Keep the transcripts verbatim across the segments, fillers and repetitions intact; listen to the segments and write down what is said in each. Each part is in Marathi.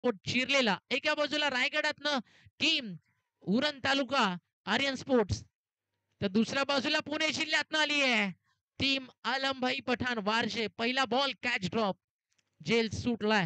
स्पोर्ट चिरलेला, एका बाजूला रायगडातनं टीम उरण तालुका आर्यन स्पोर्ट्स, तर दुसऱ्या बाजूला पुणे जिल्ह्यातनं आली आहे टीम आलमभाई पठाण वारजे. पहिला बॉल कॅच ड्रॉप, जेल सुटलाय,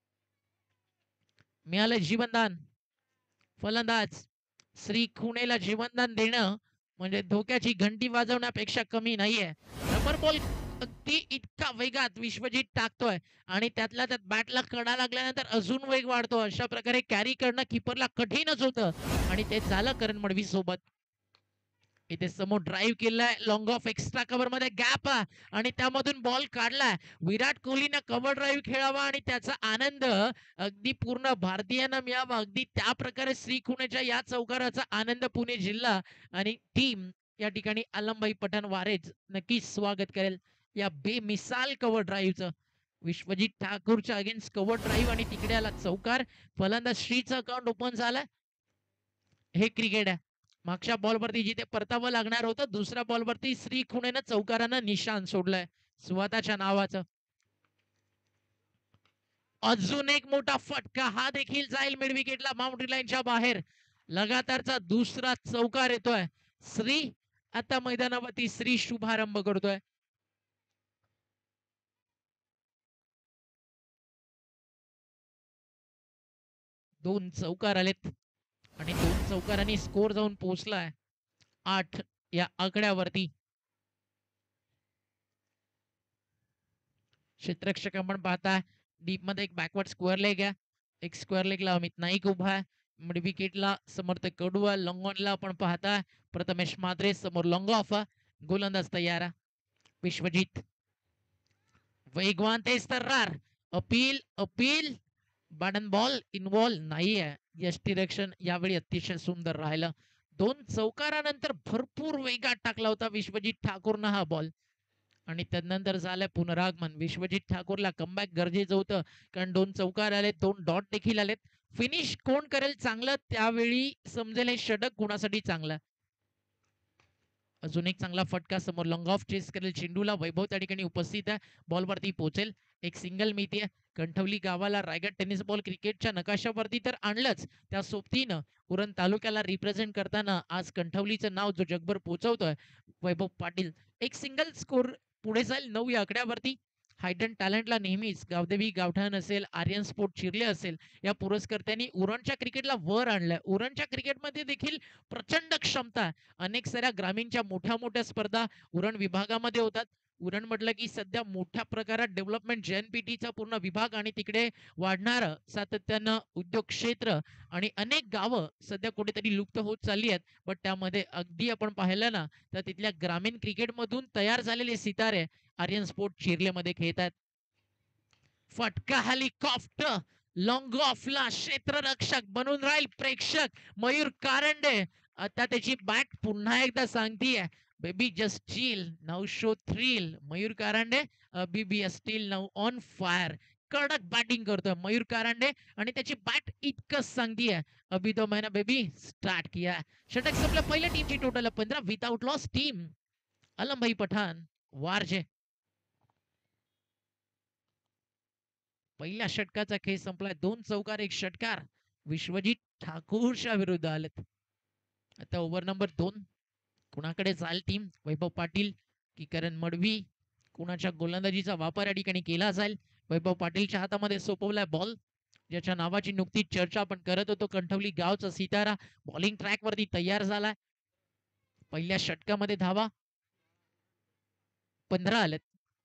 मिळालं जीवनदान. फलंदाज श्री खुणेला जीवनदान देणं म्हणजे धोक्याची घंटी वाजवण्यापेक्षा कमी नाहीये. रबर बॉल अगदी इतका वेगात विश्वजित टाकतोय आणि त्यातल्या त्यात बॅटला कडा लागल्यानंतर अजून वेग वाढतो. अशा प्रकारे कॅरी करणं किपरला कठीणच होतं आणि ते झालं करण मडवी सोबत. इथे समोर ड्राईव्ह केलाय, लॉंग ऑफ एक्स्ट्रा कव्हर मध्ये गॅप आणि त्यामधून बॉल काढलाय. विराट कोहलीनं कव्हर ड्राईव्ह खेळावा आणि त्याचा आनंद अगदी पूर्ण भारतीयांना मिळावा. अगदी त्या प्रकारे श्रीखुणेच्या या चौकाराचा आनंद पुणे जिल्हा आणि टीम या ठिकाणी आलमभाई पठाण वारेज नक्कीच स्वागत करेल या बेमिसाल कव्हर ड्राईव्हचं. विश्वजित ठाकूरच्या अगेन्स्ट कव्हर ड्राईव्ह आणि तिकडे आला चौकार. फलंदाज श्रीचं अकाउंट ओपन झालं. हे क्रिकेट आहे. मागच्या बॉलवरती जिथे परतावं लागणार होतं, दुसऱ्या बॉलवरती श्री खुणेनं चौकारानं निशाण सोडलंय स्वतःच्या नावाचं. अजून एक मोठा फटका, हा देखील जाईल मिड विकेटला बाउंड्री लाईनच्या बाहेर. लगातारचा दुसरा चौकार येतोय. श्री आता मैदानावरती श्री शुभारंभ करतोय. दोन चौकार आलेत आणि दोन चौकारांनी स्कोर जाऊन पोहोचलाय आठ या आकड्यावरती. क्षेत्ररक्षक आपण पाहताय डीप मध्ये एक बॅकवर्ड स्क्वेअर लेग आहे. एक स्क्वेअर लेगला अमित नाईक उभा आहे. मिड विकेटला समर्थ कडुआ, लॉंग ऑनला आपण पाहताय प्रथमेश मात्रे, समोर लॉंग ऑफ. गोलंदाज तयार. विश्वजित वेगवान तेज तर्रार, अपील अपील बॅटन बॉल इन्व्हॉल्व नाहीये. यष्टीरक्षण यावेळी अतिशय सुंदर राहिलं. दोन चौकारानंतर भरपूर वेगात टाकला होता विश्वजित ठाकूरनं हा बॉल आणि त्यानंतर झालंय पुनरागमन. विश्वजित ठाकूरला कमबॅक गरजेचं होतं कारण दोन चौकार आले, दोन डॉट देखील आलेत. फिनिश कोण करेल चांगलं त्यावेळी समजेल हे षटक कुणासाठी चांगलं. अजून एक चांगला फटका, समोर लॉंग ऑफ चेस करेल चेंडूला. वैभव त्या ठिकाणी उपस्थित आहे, बॉलवरती पोहोचेल. एक सिंगल मिळते. कंठवली गावाला रायगड टेनिस बॉल क्रिकेटच्या नकाशावरती तर आणलंच, त्या सोबतीनं उरण तालुक्याला रिप्रेझेंट करताना आज कंठवलीचं नाव जो जगभर पोहोचवतोय वैभव पाटील. एक सिंगल स्कोर पुढे जाईल नऊ या आकड्यावरती. हायडन टॅलेंटला नेहमीच गावदेवी गावठाण असेल, आर्यन स्पोर्ट चिरले असेल, या पुरस्कर्त्यांनी उरणच्या क्रिकेटला वर आणलंय. उरणच्या क्रिकेटमध्ये देखील प्रचंड क्षमता. अनेक साऱ्या ग्रामीणच्या मोठ्या मोठ्या स्पर्धा उरण विभागामध्ये होतात. उरण म्हटलं की सध्या मोठ्या प्रकारात डेव्हलपमेंट जेएनपीटीचा पूर्ण विभाग आणि तिकडे वाढणारं सातत्यानं उद्योग क्षेत्र आणि अनेक गावं सध्या कुठेतरी लुप्त होत चालली आहेत. बट त्यामध्ये अगदी आपण पाहिलं ना तर तिथल्या ग्रामीण क्रिकेटमधून तयार झालेले सितारे आर्यन स्पोर्ट चिरलेमध्ये खेळतात. फटका, हेलिकॉप्टर, लॉंग ऑफला क्षेत्ररक्षक बनून राहील प्रेक्षक मयूर कारंडे. आता त्याची बॅट पुन्हा एकदा सांगतीये baby just chill now show thrill. Mayur Karande अभी बी स्टील नाउ ऑन फायर. कडक बॅटिंग करतोय मयूर कारंडे आणि त्याची बॅट इतकं सांगतीये अभी तो मैंने बेबी स्टार्ट किया. षटक संपलं. पहिल्या टीमची टोटल पंधरा without loss team Alambhai Pathan Warje. पहिल्या षटकाचा खेळ संपलाय. दोन चौकार एक षटकार विश्वजित ठाकूरच्या विरुद्ध आलेत. आता ओव्हर नंबर दोन कुणाकडे जाईल टीम? वैभव पाटील की करण मडवी? कुणाच्या गोलंदाजीचा वापर या ठिकाणी केला जाईल? वैभव पाटीलच्या हातामध्ये सोपवलाय बॉल, ज्याच्या नावाची नुकतीच चर्चा आपण करत होतो. कंठवली गावचा सितारा बॉलिंग ट्रॅक वरती तयार झालाय. पहिल्या षटकामध्ये धावा पंधरा आलेत.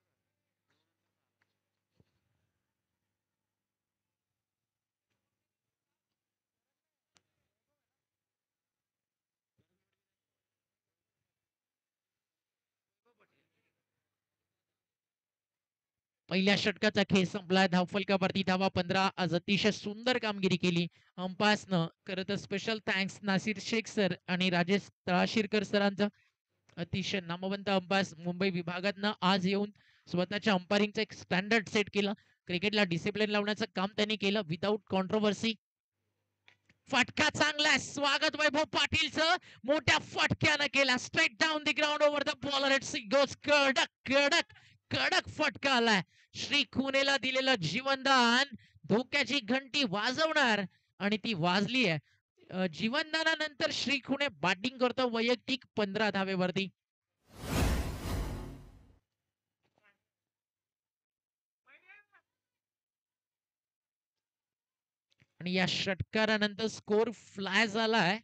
पहिल्या षटकाचा खेळ संपलाय. धावफलकावरती धावा पंधरा. आज अतिशय सुंदर कामगिरी केली अंपायर्सनं. खरं तर special thanks Nasir Shaikh sir आणि राजेश तळाशीरकर सरांचं. अतिशय नामवंत अंपायर्स मुंबई विभागातनं आज येऊन स्वतःच्या अंपायरिंगचं एक स्टँडर्ड सेट केलं. क्रिकेटला डिसिप्लिन लावण्याचं काम त्यांनी केलं विदाऊट कॉन्ट्रोवर्सी. फटका चांगला आहे. स्वागत वैभव पाटीलचं मोठ्या फटक्यानं केला. Straight down the ground over the bowler. It's goes कडक कडक कडक फटका आलाय. श्री खुनेला दिलेलं जीवनदान धोक्याची घंटी वाजवणार आणि ती वाजली आहे. अ, जीवनदानानंतर श्री खुणे बॅटिंग करतो वैयक्तिक पंधरा धावेवरती. आणि या षटकारानंतर स्कोर फ्लाय झालाय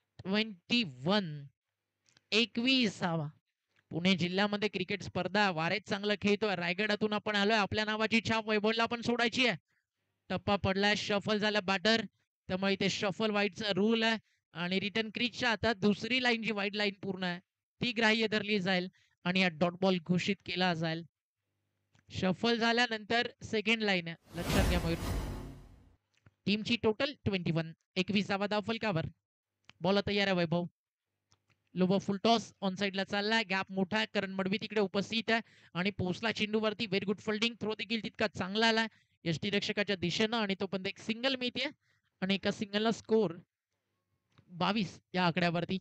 एकवीस एकविसावा. पुणे जिल्ह्यामध्ये क्रिकेट स्पर्धा वारेच चांगलं खेळतोय. रायगडातून आपण आलोय. आपल्या नावाची छाप वैभवला पण सोडायची आहे. टप्पा पडलाय, शफल झाला बॅटर, त्यामुळे इथे शफल वाईटचा रूल आहे आणि रिटर्न क्रीजच्या आता दुसरी लाईन जी वाईट लाईन पूर्ण आहे ती ग्राह्य धरली जाईल आणि या डॉट बॉल घोषित केला जाईल. शफल झाल्यानंतर सेकंड लाईन आहे, लक्षात घ्या मयूर. टीमची टोटल एकवीस एकविसावा धाव फलकावर. बॉल तयार आहे Vaibhav. Lobo full toss on साइडला चाललाय. गॅप मोठा आहे. करण मडवी तिकडे उपस्थित आहे आणि पोहोचला चेंडूवरती. Very good fielding. थ्रो देखील तितका चांगला आलाय यष्टी रक्षकाच्या दिशेनं आणि तो पण एक सिंगल मिळते आणि एका सिंगलला स्कोर बावीस या आकड्यावरती.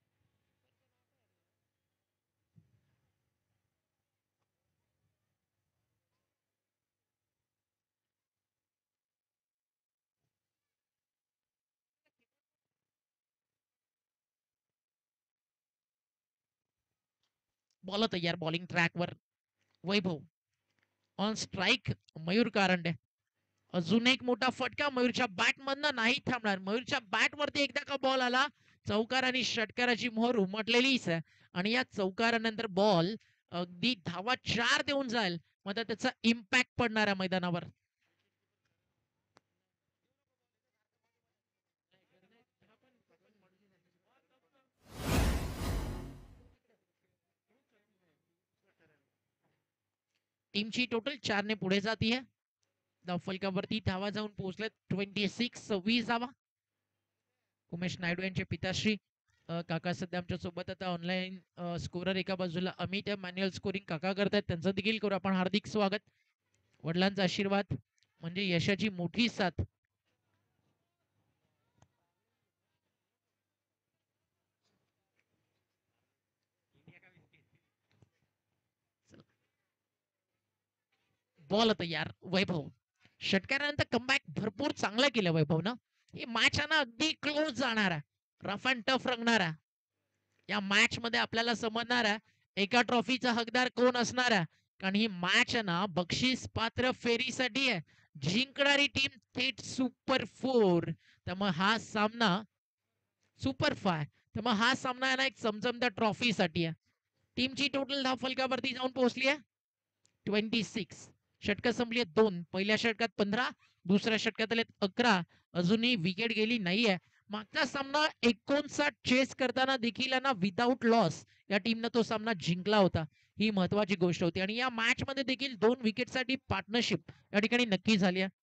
बॉल तयार. बॉलिंग ट्रॅकवर वैभव. On strike Mayur Karande. अजून एक मोठा फटका मयूरच्या बॅट मधनं नाही थांबणार. मयूरच्या बॅट वरती एकदा का बॉल आला, चौकार आणि षटकाराची मोहर उमटलेलीच आहे आणि या चौकारानंतर बॉल अगदी धावा चार देऊन जाईल, मात्र त्याचा इम्पॅक्ट पडणार आहे मैदानावर. टीमची टोटल चारने पुढे जातीये. धावफलकावरती धावा जाऊन पोहोचले ट्वेंटी सिक्स सव्वीस धावा. उमेश नायडू यांचे पिताश्री काका सध्या आमच्या सोबत आता ऑनलाईन स्कोरर एका बाजूला अमित मॅन्युअल स्कोरिंग काका करतायत, त्यांचं देखील करू आपण हार्दिक स्वागत. वडिलांचा आशीर्वाद म्हणजे यशाची मोठी साथ. बॉल तयार वैभव. षटकारानंतर कमबॅक भरपूर चांगलं केलं वैभव ना. ही मॅच ना अगदी क्लोज जाणार आहे, रफ अँड टफ रंगणार आहे. या मॅच मध्ये आपल्याला समजणार आहे एका ट्रॉफीचा हकदार कोण असणार आहे, कारण ही मॅच ना बक्षीस पात्र फेरीसाठी आहे. जिंकणारी टीम थेट सुपर फोर. त्यामुळे हा सामना सुपर फाय, त्यामुळे हा सामना आहे ना एक चमचमत्या ट्रॉफीसाठी आहे. टीमची टोटल धाव फलकावरती जाऊन पोहोचली आहे ट्वेंटी सिक्स. षटक संपली आहेत दोन. पहिल्या षटकात पंधरा, दुसऱ्या षटकात आले अकरा. अजूनही विकेट गेली नाहीये. मागचा सामना एकोणसाठ चेस करताना देखील ना विदाऊट लॉस या टीमनं तो सामना जिंकला होता. ही महत्वाची गोष्ट होती आणि या मॅच मध्ये देखील दोन विकेटसाठी पार्टनरशिप या ठिकाणी नक्की झाली आहे.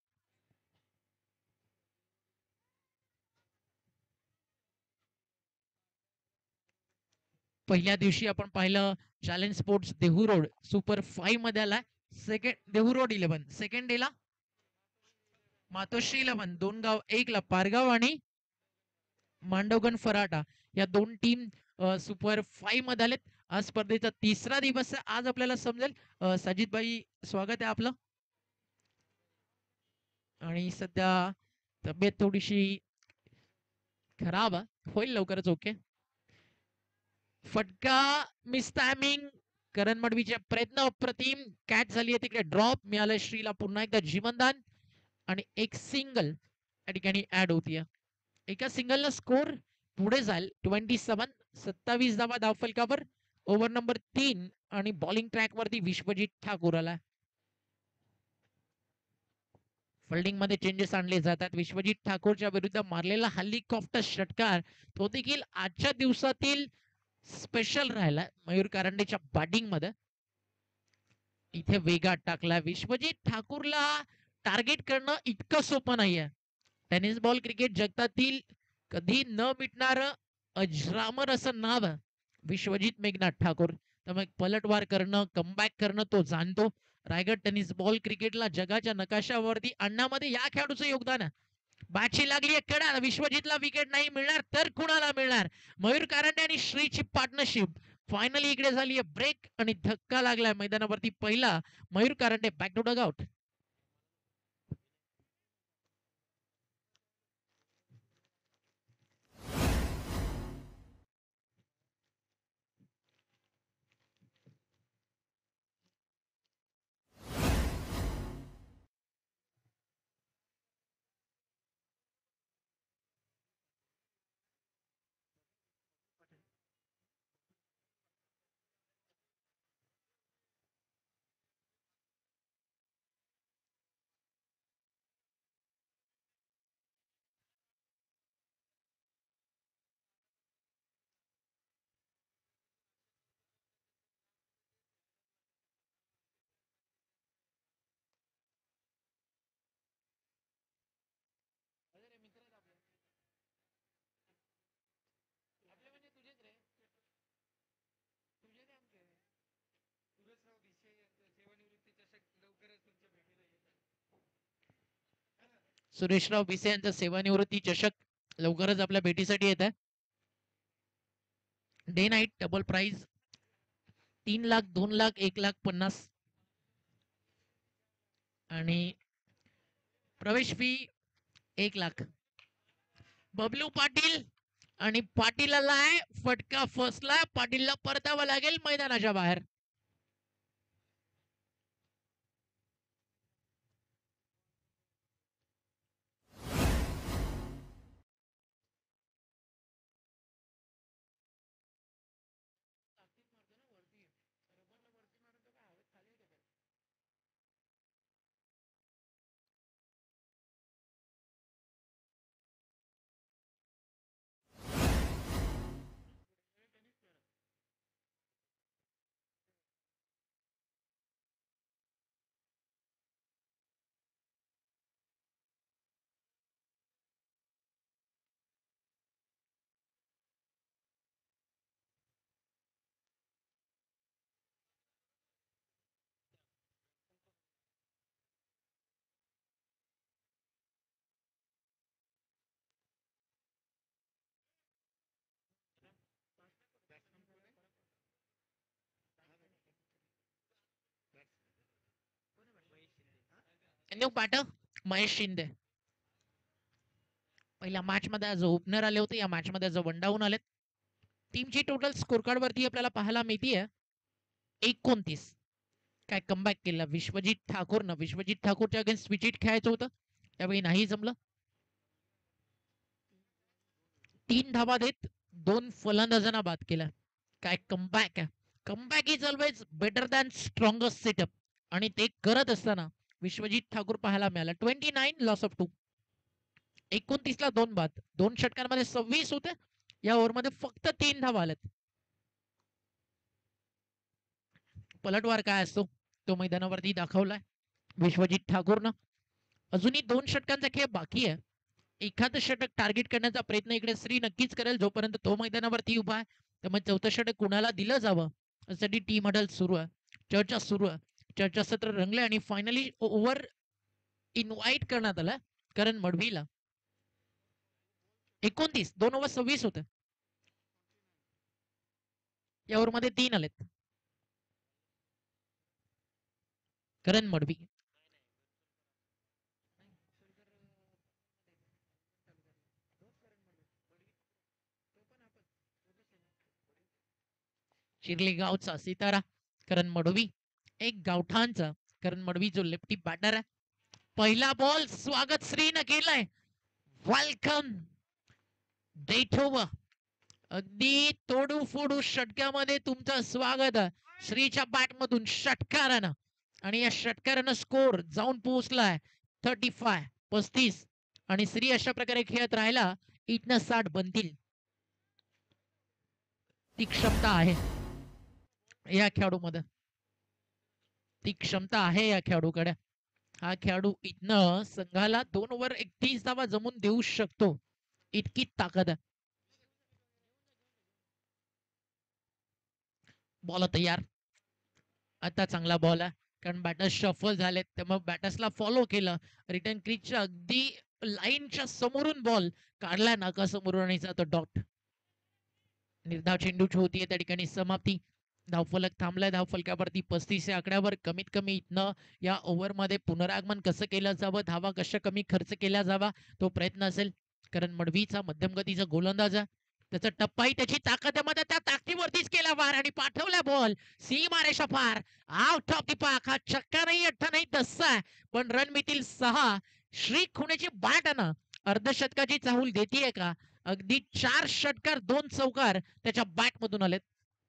पहिल्या दिवशी आपण पाहिलं challenge sports Dehu road super five मध्ये आला. Second Dehu road eleven. Second डेला मातोश्री इलेव्हन, दोन गाव एक ला पारगाव आणि मांडवगण फराटा या दोन टीम सुपर फाईव्ह मध्ये आलेत. आज स्पर्धेचा तिसरा दिवस आहे. आज आपल्याला समजेल. साजिद भाई स्वागत आहे आपलं. आणि सध्या तब्येत थोडीशी खराब आहे, होईल लवकरच ओके. फटका मिस टायमिंग. करण मडवीचे प्रयत्न अप्रतिम. कॅच झाली आहे तिकडे, ड्रॉप मिळालं श्रीला पुन्हा एकदा जीवनदान आणि एक सिंगल या ठिकाणी ऍड होतीये. एका सिंगलला स्कोर पुढे जाईल ट्वेंटी सेवन सत्तावीस धावा धावफलकावर. ओव्हर नंबर तीन आणि बॉलिंग ट्रॅक वरती विश्वजित ठाकूर आला. फिल्डिंग मध्ये चेंजेस आणले जातात. विश्वजित ठाकूरच्या विरुद्ध मारलेला हेलिकॉप्टर षटकार तो देखील आजच्या दिवसातील स्पेशल राहिला मयूर कारंडेच्या बॅटिंग मध्ये. इथे वेगात टाकला. विश्वजित ठाकूरला टार्गेट करणं इतकं सोपं नाहीये. टेनिस बॉल क्रिकेट जगतातील कधी न मिटणार अजरामर असं नाव आहे विश्वजित मेघनाथ ठाकूर. त्यामुळे पलटवार करणं, कमबॅक करणं तो जाणतो. रायगड टेनिस बॉल क्रिकेटला जगाच्या नकाशावरती आणण्यामध्ये या खेळाडूचं योगदान आहे. बॅटची लागली आहे कडा. विश्वजितला विकेट नाही मिळणार तर कुणाला मिळणार. मयूर कारंडे आणि श्रीची पार्टनरशिप फायनली इकडे झाली आहे ब्रेक आणि धक्का लागलाय मैदानावरती. पहिला Mayur Karande back to dugout. Sureshrao Bhise यांचा सेवानिवृत्ती चषक लवकरच आपल्या भेटीसाठी येत आहे. डे नाईट डबल प्राइज तीन लाख, दोन लाख, एक लाख पन्नास आणि प्रवेश फी एक लाख. बबलू पाटील आणि पाटीलला फटका फसला. पाटीलला परतावं लागेल मैदानाच्या बाहेर. न्यू पाठव महेश शिंदे. पहिल्या मॅच मध्ये जो ओपनर आले होते, या मॅच मध्ये जो वन डाऊन आलेत. टीमची टोटल स्कोर कार्ड वरती आपल्याला पाहायला मिळतीये एकोणतीस. काय कमबॅक केला विश्वजित ठाकूरनं. विश्वजित ठाकूरच्या अगेन्स्ट विकेट खेळायचं होतं, त्यावेळी नाही जमलं. तीन धावा देत दोन फलंदाजांना बाद केला. काय कमबॅक आहे. Comeback is always better than strongest setup आणि ते करत असताना विश्वजित ठाकूर पाहायला मिळाला. Twenty nine loss of two. एकोणतीस ला दोन बाद. दोन षटकांमध्ये सव्वीस होते. या ओव्हरमध्ये फक्त तीन धावा आल्यात. पलटवार काय असतो तो मैदानावरती दाखवलाय विश्वजित ठाकूरनं. अजूनही दोन षटकांचा खेळ बाकी आहे. एखादं षटक टार्गेट करण्याचा प्रयत्न इकडे श्री नक्कीच करेल जोपर्यंत तो मैदानावरती उभा आहे. त्यामुळे चौथं षटक कुणाला दिलं जावं यासाठी टीम हडल सुरू आहे, चर्चा सुरू आहे. चर्चा सत्र रंगले आणि फायनली ओव्हर इन्व्हाइट करण्यात आलं करण मडवीला. एकोणतीस दोन ओव्हर सव्वीस होते. या ओव्हरमध्ये तीन आलेत. करण मडवी. शिर्ली गावचा सितारा करण मडवी. एक गावठाणचा करण मडवी जो लेफ्टी बॅटर आहे. पहिला बॉल स्वागत श्रीनं केलंय. वेलकम डेठोवा. अगदी तोडू फोडू षटकामध्ये तुमचं स्वागत श्रीच्या बॅटमधून षटकारानं. आणि या षटकारानं स्कोर जाऊन पोहोचलाय थर्टी फाय पस्तीस. आणि श्री अशा प्रकारे खेळत राहिला इथनं साठ बनतील. ती क्षमता आहे या खेळाडूमध्ये. ती क्षमता आहे या खेळाडूकडे. हा खेळाडू इथनं संघाला दोन ओव्हर एकतीस धावा जमून देऊ शकतो, इतकी ताकद आहे. बॉल तयार. आता चांगला बॉल आहे कारण बॅटर्स शफल झालेत, त्यामुळे बॅटर्सला फॉलो केलं. रिटर्न क्रीजच्या अगदी लाईनच्या समोरून बॉल काढला नाकासमोरून आणि जातो डॉट. निर्धाव चेंडूची होतीये त्या ठिकाणी समाप्ती. धावफलक थांबलाय. धावफलकावरती पस्तीस या आकड्यावर कमीत कमी इथनं या ओव्हरमध्ये पुनरागमन कसं केलं जावं, धावा कशा कमी खर्च केल्या जावा तो प्रयत्न असेल. कारण मडवीचा मध्यम गतीचा गोलंदाज आहे. त्याचा टप्पाही त्याची ताकद आहे, मध्ये त्या ताकदीवरतीच केला वार आणि पाठवला बॉल सीमारेषा पार आउट ऑफ दी पाक. हा चक्का नाही, अठ्ठा नाही, दस्सा आहे, पण रन मिळतील सहा. श्री खुणेची बॅट आहे ना अर्धशतकाची चाहूल देतीये का. अगदी चार षटकार दोन चौकार त्याच्या बॅट मधून आलेत.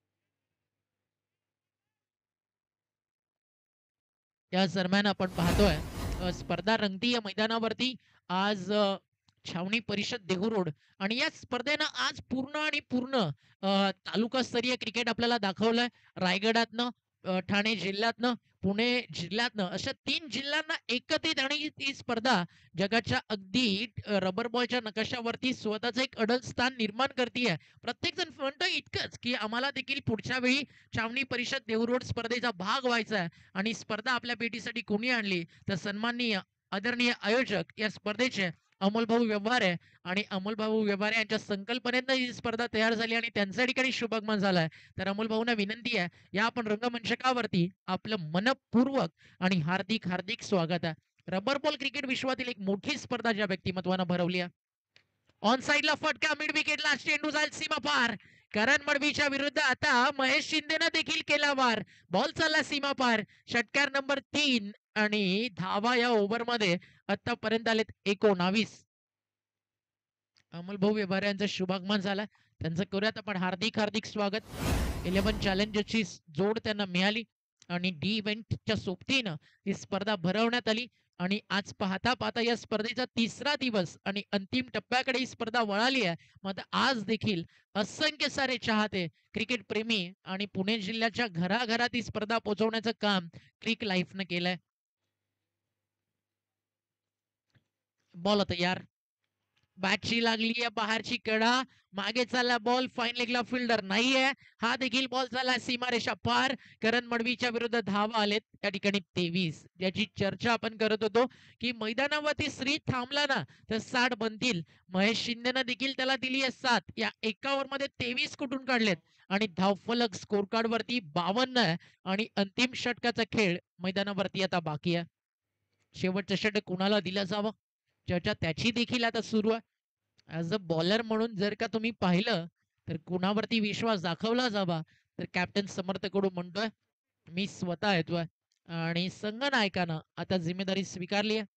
या दरम्यान आपण पाहतोय स्पर्धा रंगती या मैदानावरती. आज छावणी परिषद देहू रोड आणि या स्पर्धेनं आज पूर्ण आणि पूर्ण तालुकास्तरीय क्रिकेट आपल्याला दाखवलंय. रायगडातनं, ठाणे जिल्ह्यातनं, पुणे जिल्ह्यातनं अशा तीन जिल्ह्यांना एकत्रित आणि ती स्पर्धा जगाच्या अगदी रबर बॉलच्या नकाशावरती स्वतःच एक अडल स्थान निर्माण करते. प्रत्येक जण म्हणतो इतकंच की आम्हाला देखील पुढच्या वेळी छावणी परिषद देहू रोड स्पर्धेचा भाग व्हायचा आहे आणि स्पर्धा आपल्या भेटीसाठी कोणी आणली तर सन्माननीय आदरणीय आयोजक या स्पर्धेचे अमोलभाऊ व्यवहारे आणि अमोलभाऊ व्यवहारे यांच्या संकल्पनेनं ही स्पर्धा तयार झाली आणि त्यांच्या ठिकाणी शुभागमन झालाय. तर अमोलभाऊंना विनंती आहे, या आपण रंगमंचकावरती आपलं मनपूर्वक आणि हार्दिक हार्दिक स्वागत आहे. रबर बॉल क्रिकेट विश्वातील एक मोठी स्पर्धा ज्या व्यक्तिमत्वानं भरवली आहे. ऑन साइडला फटका, मिड विकेटला चेंडू जाईल सीमा पार. करण मडवीच्या विरुद्ध आता महेश शिंदेनं देखील केला वार. बॉल चालला सीमा पार. षटकार नंबर तीन आणि धावा या ओव्हरमध्ये आतापर्यंत आलेत एकोणावीस. अमोलभाऊ व्यवहारे यांचं शुभागमन झालं. त्यांचं करूयात आपण हार्दिक हार्दिक स्वागत. इलेव्हन चॅलेंजरची जोड त्यांना मिळाली आणि डी इव्हेंटच्या सोबतीनं ही स्पर्धा भरवण्यात आली. आणि आज पाहता पाहता या स्पर्धेचा तिसरा दिवस आणि अंतिम टप्प्याकडे ही स्पर्धा वळाली आहे. मात्र आज देखील असंख्य सारे चाहते, क्रिकेट प्रेमी आणि पुणे जिल्ह्याच्या घराघरात ही स्पर्धा पोहोचवण्याचं काम क्रिक लाईफनं केलंय. बॉल तयार. बॅटची लागली आहे बाहेरची कडा. मागे चालला बॉल. फाईन लेगला फिल्डर नाहीये. हा देखील बॉल झाला सीमारेषा पार. करण मडवीच्या विरुद्ध धावा आलेत त्या ठिकाणी तेवीस. याची चर्चा आपण करत होतो की मैदानावरती श्री थांबला ना तर साठ बनतील. महेश शिंदेनं देखील त्याला दिली आहे सात. या एका ओव्हरमध्ये तेवीस कुठून काढलेत आणि धावफलक स्कोर कार्ड वरती बावन्न आहे. आणि अंतिम षटकाचा खेळ मैदानावरती आता बाकी आहे. शेवटचं षटक कुणाला दिलं जावं चर्चा त्याची देखील आता सुरू आहे. ॲज अ बॉलर म्हणून जर का तुम्ही पाहिलं तर कुणावरती विश्वास दाखवला जावा तर कॅप्टन समर्थ कडू म्हणतोय मी स्वतः येतोय. आणि संघनायकानं आता जिम्मेदारी स्वीकारली आहे.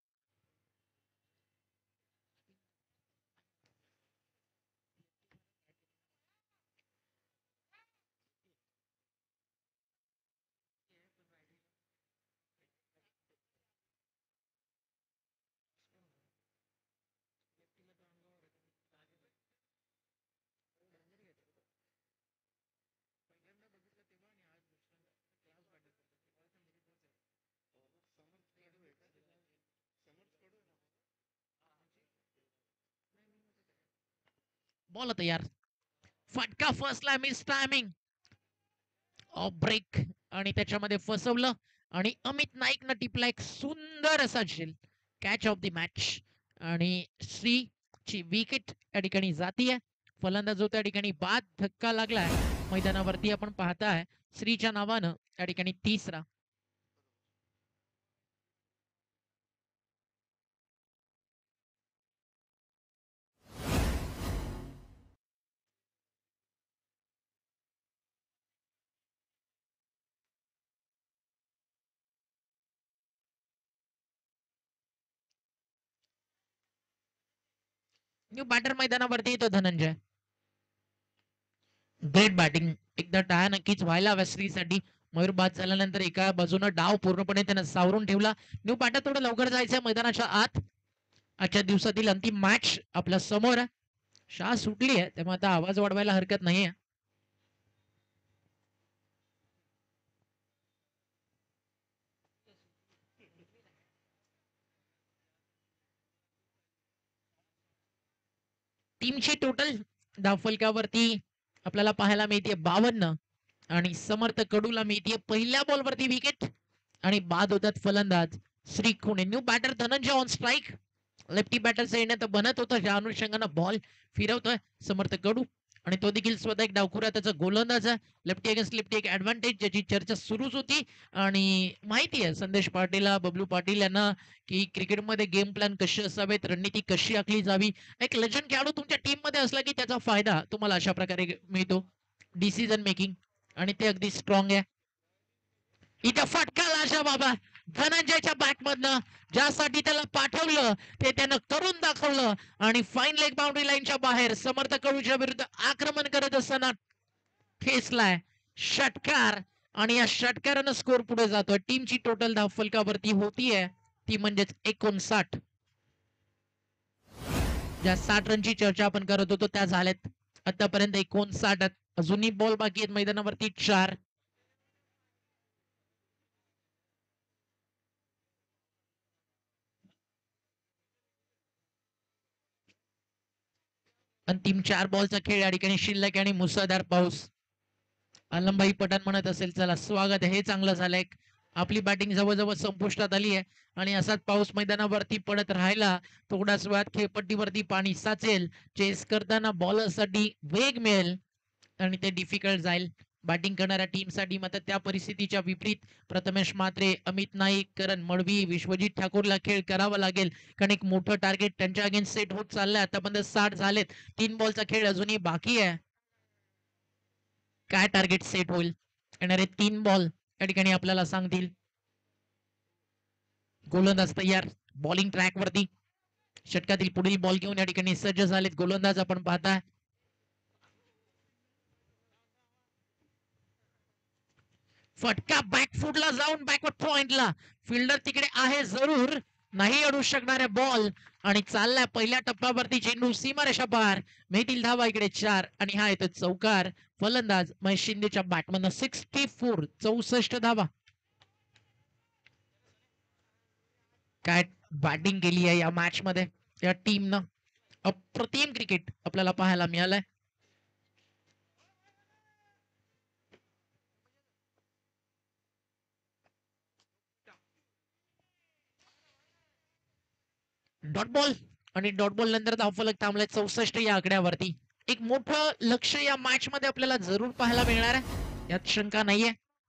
बॉल तयार. फटका फसला. Miss timing. ऑफ ब्रेक आणि त्याच्यामध्ये फसवलं. आणि अमित नाईकनं टिपला एक सुंदर असा झेल. Catch of the match. आणि श्री ची विकेट या ठिकाणी जातीये. फलंदाज जो त्या ठिकाणी बाद धक्का लागलाय मैदानावरती आपण पाहताय श्रीच्या नावानं त्या ठिकाणी तिसरा. न्यू बॅटर मैदानावरती येतो धनंजय. Great batting. एकदा टाळ्या नक्कीच व्हायला हव्या श्रीसाठी. मयूर बाद झाल्यानंतर एका बाजूनं डाव पूर्णपणे त्यानं सावरून ठेवला. न्यू बॅटर थोडं लवकर जायचंय मैदानाच्या आत. आजच्या दिवसातील अंतिम मॅच आपल्या समोर आहे. शाळा सुटली आहे त्यामुळे आता आवाज वाढवायला हरकत नाहीये. टीमची टोटल धावफलकावरती आपल्याला पाहायला मिळते बावन्न. आणि समर्थ कडूला मिळते पहिल्या बॉलवरती विकेट. आणि बाद होतात फलंदाज Shri Khune. New batter Dhananjay on strike. Lefty बॅटरचा येण्यात बनत होतं ज्या अनुषंगानं बॉल फिरवतोय समर्थ कडू. आणि तो देखील स्वतः एक डावखुरा त्याचा गोलंदाज आहे. लेफ्टी अगेन्स्ट लेफ्टी एक ऍडव्हान्टेज ज्याची चर्चा सुरूच होती. आणि माहिती आहे संदेश पाटील बबलू पाटील यांना की क्रिकेटमध्ये गेम प्लॅन कशी असावेत, रणनीती कशी आखली जावी. एक लेजंड खेळाडू तुमच्या टीम मध्ये असला की त्याचा फायदा तुम्हाला अशा प्रकारे मिळतो. डिसिजन मेकिंग आणि ते अगदी स्ट्रॉंग आहे. इथं फटका लाशा बाबा धनंजयच्या बॅट मधनं ज्यासाठी त्याला पाठवलं ते त्यानं करून दाखवलं. आणि फाईन लेग बाउंड्री लाईनच्या बाहेर समर्थ कडूच्या विरुद्ध आक्रमण करत असताना ठेसलाय षटकार. आणि या षटकारानं स्कोर पुढे जातोय. टीमची टोटल धाव फलकावरती होतीये ती म्हणजेच एकोणसाठ. ज्या साठ रनची चर्चा आपण करत होतो त्या झाल्यात आतापर्यंत एकोणसाठ. अजूनही बॉल बाकी आहेत मैदानावरती चार. अंतिम चार बॉलचा खेळ या ठिकाणी शिल्लक आणि मुसळधार पाऊस. आलमभाई पठाण म्हणत असेल चला स्वागत आहे हे चांगलं झालंय. आपली बॅटिंग जवळजवळ संपुष्टात आली आहे आणि असाच पाऊस मैदानावरती पडत राहिला थोड्याच वेळात खेळपट्टीवरती पाणी साचेल, चेस करताना बॉलरसाठी वेग मिळेल आणि ते डिफिकल्ट जाईल बॅटिंग करणाऱ्या टीमसाठी. मात्र त्या परिस्थितीच्या विपरीत प्रथमेश म्हात्रे, अमित नाईक, करण मडवी, विश्वजित ठाकूरला खेळ करावा लागेल, कारण एक मोठं टार्गेट त्यांच्या अगेन्स्ट सेट होत चाललंय. आतापर्यंत साठ झालेत, तीन बॉलचा खेळ अजूनही बाकी आहे. काय टार्गेट सेट होईल येणारे तीन बॉल या ठिकाणी आपल्याला सांगतील. गोलंदाज तयार बॉलिंग ट्रॅक वरती, षटकातील पुढील बॉल घेऊन या ठिकाणी सज्ज झालेत गोलंदाज. आपण पाहताय फटका बॅकफुटला जाऊन बॅकवर्ड पॉइंटला, फिल्डर तिकडे आहे जरूर, नाही अडू शकणारे बॉल आणि चाललाय पहिल्या टप्प्यावरती चेंडू सीमारेषा पार, मिळतील धावा इकडे चार आणि हा येतो चौकार. फलंदाज महेश शिंदेच्या बॅटमधनं सिक्स्टी फोर चौसष्ट धावा. काय बॅटिंग केली आहे या मॅच मध्ये या टीमनं, अप्रतिम क्रिकेट आपल्याला पाहायला मिळालंय. डॉट बॉल आणि डॉट बॉल नंतर धावफलक थांबलाय चौसष्ट या आकड्यावरती. एक मोठं लक्ष या मॅच मध्ये आपल्याला जरूर पाहायला मिळणार आहे, यात शंका नाहीये.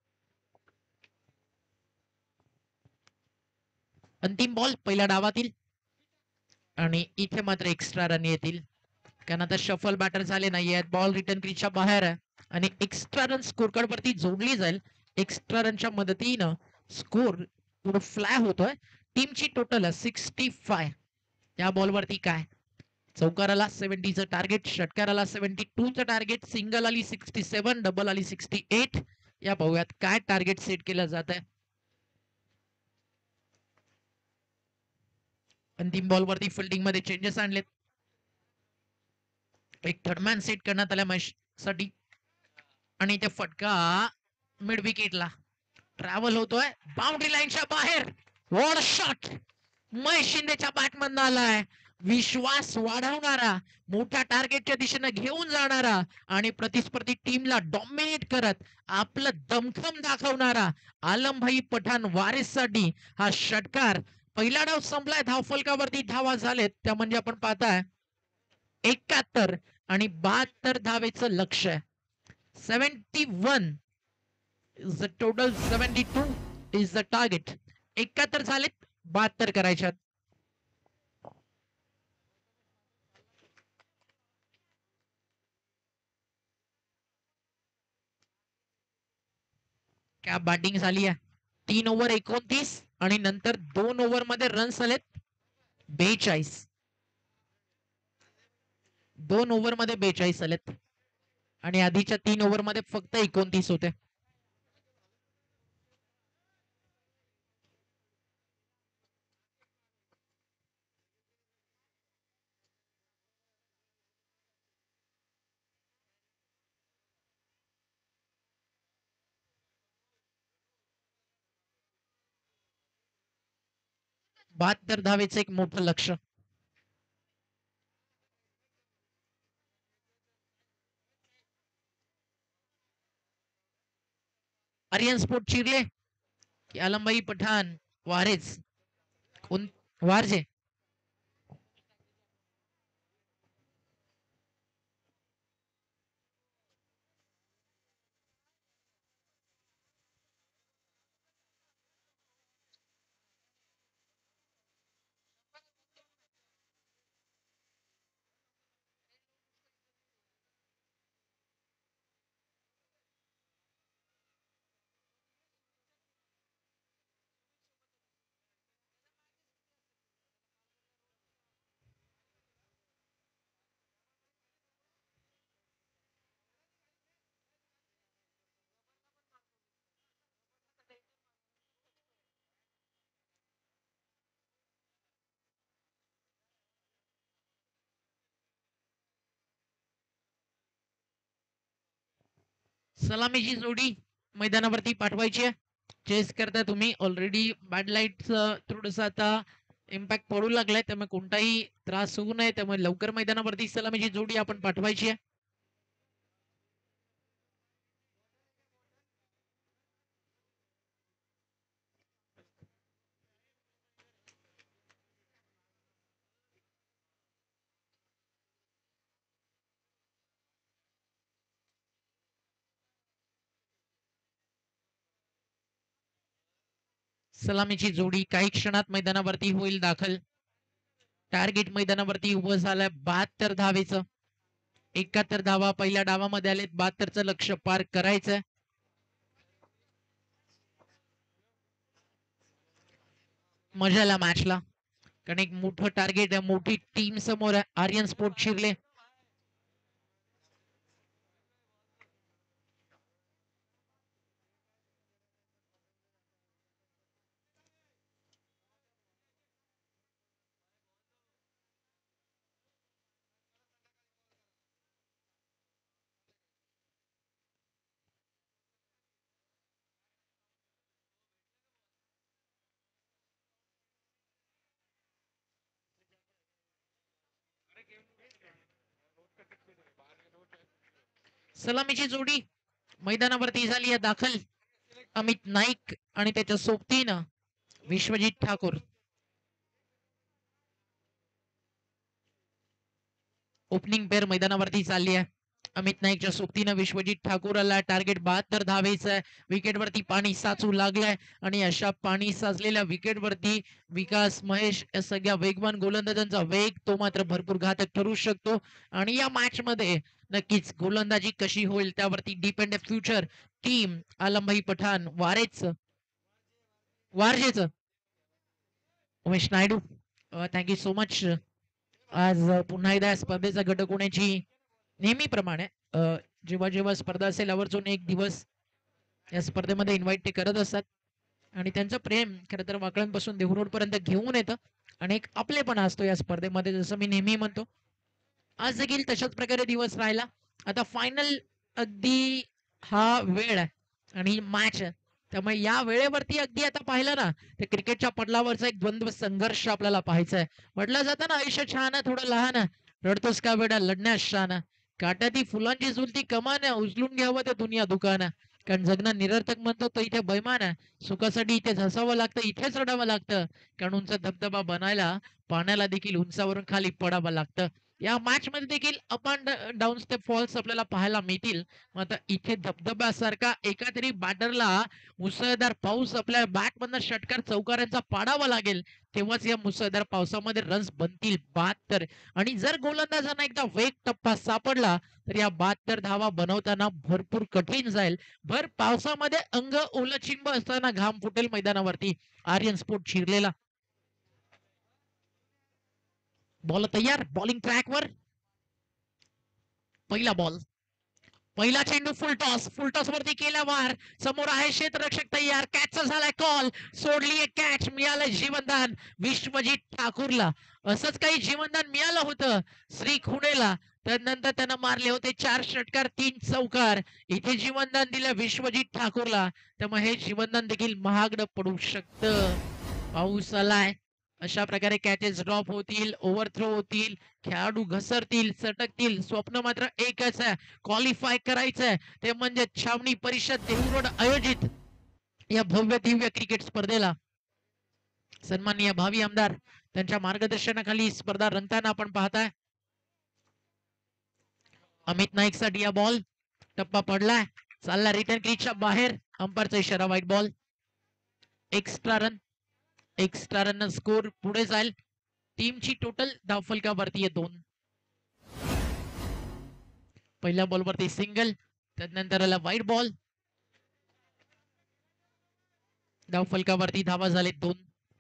अंतिम बॉल पहिल्या डावातील आणि इथे मात्र एक्स्ट्रा रन येतील, कारण आता शफल बॅटर झाले नाहीये, बॉल रिटर्न क्रीजच्या बाहेर आहे आणि एक्स्ट्रा रन स्कोर कार्ड वरती जोडली जाईल. एक्स्ट्रा रनच्या मदतीनं स्कोर पुढे फ्लाय होतोय. टीमची टोटल सिक्स्टी फाय. या बॉलवरती काय चौकाराला सेव्हन्टीचं टार्गेट, षटकाराला सेव्हन्टी टूचं टार्गेट, सिंगल आली सिक्स्टी सेव्हन, डबल आली सिक्स्टी एट. या पाहूयात काय टार्गेट सेट केलं जात आहे. अंतिम बॉलवरती फिल्डिंग मध्ये चेंजेस आणलेत. एक थर्डमॅन सेट करण्यात आल्या महेश साठी आणि ते फटका मिड विकेटला ट्रॅव्हल होतोय बाउंड्री लाईनच्या बाहेर. वॉट शॉट महेश शिंदेच्या बॅटमधनं आलाय, विश्वास वाढवणारा, मोठ्या टार्गेटच्या दिशेने घेऊन जाणारा आणि प्रतिस्पर्धी टीमला डॉमिनेट करत आपलं दमखम दाखवणारा आलमभाई पठाण वारिस साठी हा षटकार. पहिला डाव संपलाय, धावफलकावरती धावा झालेत त्या म्हणजे आपण पाहताय एकाहत्तर आणि बहात्तर धावेचं लक्ष आहे. Seventy one is the total, seventy two is the target. एकाहत्तर झालेत, बहात्तर करायच्यात. क्या बॅटिंग झाली आहे. तीन ओव्हर एकोणतीस आणि नंतर दोन ओव्हर मध्ये रन्स आलेत बेचाळीस. दोन ओव्हर मध्ये बेचाळीस आलेत आणि आधीच्या तीन ओव्हर मध्ये फक्त एकोणतीस होते. बहात्तर धावेचं एक मोठं लक्ष. आर्यन स्पोर्ट चिरले की आलमबाई पठाण वारेच कोण वारजे. सलामीची जोडी मैदानावरती पाठवायची आहे. चेस करता तुम्ही ऑलरेडी बॅड लाईट थोडस आता इम्पॅक्ट पडू लागलाय, त्यामुळे कोणताही त्रास होऊ नये, त्यामुळे लवकर मैदानावरती सलामीची जोडी आपण पाठवायची आहे. सलामीची जोडी काही क्षणात मैदानावरती होईल दाखल. टार्गेट मैदानावरती उभं झालंय बहात्तर धावेचं. एकाहत्तर धावा पहिल्या डावामध्ये आलेत. बहात्तरचं लक्ष पार करायचंय. मजाला मॅचला, कारण एक मोठं टार्गेट आहे, मोठी टीम समोर आहे. आर्यन स्पोर्ट शिरले. सलामीची जोडी मैदानावरती झाली आहे दाखल. अमित नाईक आणि त्याच्या सोबतीनं विश्वजित ठाकूर. ओपनिंग पेअर मैदानावरती चालली आहे. अमित नाईकच्या सोबतीनं विश्वजित ठाकूर आला. टार्गेट बहात्तर धावेचं आहे. विकेटवरती पाणी साचू लागलंय आणि अशा पाणी साचलेल्या विकेटवरती विकास महेश या सगळ्या वेगवान गोलंदाजांचा वेग तो मात्र भरपूर घातक ठरू शकतो. आणि या मॅच मध्ये नक्कीच गोलंदाजी कशी होईल त्यावरती डिपेंड आहे फ्युचर टीम. आलमभाई पठाण वारेच वारजेच Umesh Naidu, thank you so much. आज पुन्हा एकदा स्पर्धेचा घटक होण्याची नेहमीप्रमाणे जेव्हा जेव्हा स्पर्धा असेल आवर्जून एक दिवस या स्पर्धेमध्ये इन्व्हाइट ते करत असतात. आणि त्यांचं प्रेम खरं तर वाकळांपासून देहू पर्यंत घेऊन येतं आणि एक आपलेपणा असतो या स्पर्धेमध्ये, जसं मी नेहमी म्हणतो. आज देखील तशाच प्रकारे दिवस राहिला. आता फायनल अगदी हा वेळ आहे आणि मॅच आहे, त्यामुळे या वेळेवरती अगदी आता पाहिलं ना तर क्रिकेटच्या पडलावरचा एक द्वंद्व संघर्ष आपल्याला पाहायचा आहे. म्हटलं जातं ना आयुष्य छान आहे थोडं लहान आहे, रडतोस का बेटा लढण्यास शान आहे. काट्याती फुलांची झुलती कमान आहे, उचलून घ्यावं ते दुनिया दुकान आहे. कारण जगणं निरर्थक म्हणतो तर इथे बैमान आहे. सुखासाठी इथे झसावं लागतं, इथेच रडावं लागतं. कारण उंच धबधबा बनायला पाण्याला देखील उंचावरून खाली पडावं लागतं. या मॅच मध्ये देखील up and down step falls आपल्याला पाहायला मिळतील. आता इथे धबधब्यासारखा एका तरी बॅटरला मुसळधार पाऊस आपल्या बॅट मधनं षटकार चौकारांचा पाडावा लागेल, तेव्हाच या मुसळधार पावसामध्ये रन्स बनतील बहात्तर. आणि जर गोलंदाजांना एकदा वेग टप्पा सापडला तर या बहात्तर धावा बनवताना भरपूर कठीण जाईल. भर पावसामध्ये अंग ओलचिंब असताना घाम फुटेल मैदानावरती. आर्यन स्पोर्ट शिरलेला. बॉल तयार, बॉलिंग ट्रॅकवर. पहिला बॉल, पहिला चेंडू फुल टॉस, फुल टॉस वरती केला वार. समोर आहे क्षेत्ररक्षक तयार, कॅचचा झालाय कॉल, सोडली एक कॅच, मिळालं जीवनदान विश्वजित ठाकूरला. असंच काही जीवनदान मिळालं होतं श्री खुणेला, त्यानंतर त्यानं मारले होते चार षटकार तीन चौकार. इथे जीवनदान दिलं विश्वजित ठाकूरला, त्यामुळे हे जीवनदान देखील महागडं पडू शकतं. पाऊस आलाय, अशा प्रकारे कॅचेस ड्रॉप होतील, ओव्हरथ्रो होतील, खेळाडू घसरतील, सटकतील. स्वप्न मात्र एकच आहे, क्वालिफाय करायचंय, ते म्हणजे छावणी परिषद देहू रोड आयोजित या भव्य दिव्य क्रिकेट स्पर्धेला. सन्माननीय भावी आमदार त्यांच्या मार्गदर्शनाखाली स्पर्धा रंगताना आपण पाहताय. अमित नाईक साठी या बॉल, टप्पा पडलाय, चालला रिटर्न क्रीजच्या बाहेर, अंपायरचा इशारा wide ball. Extra run, extra run score पुढे जाईल. टीमची टोटल धावफलकावरती आहे दोन. पहिल्या बॉलवरती सिंगल, त्यानंतर आला व्हाईट बॉल. धावफलकावरती धावा झाले दोन.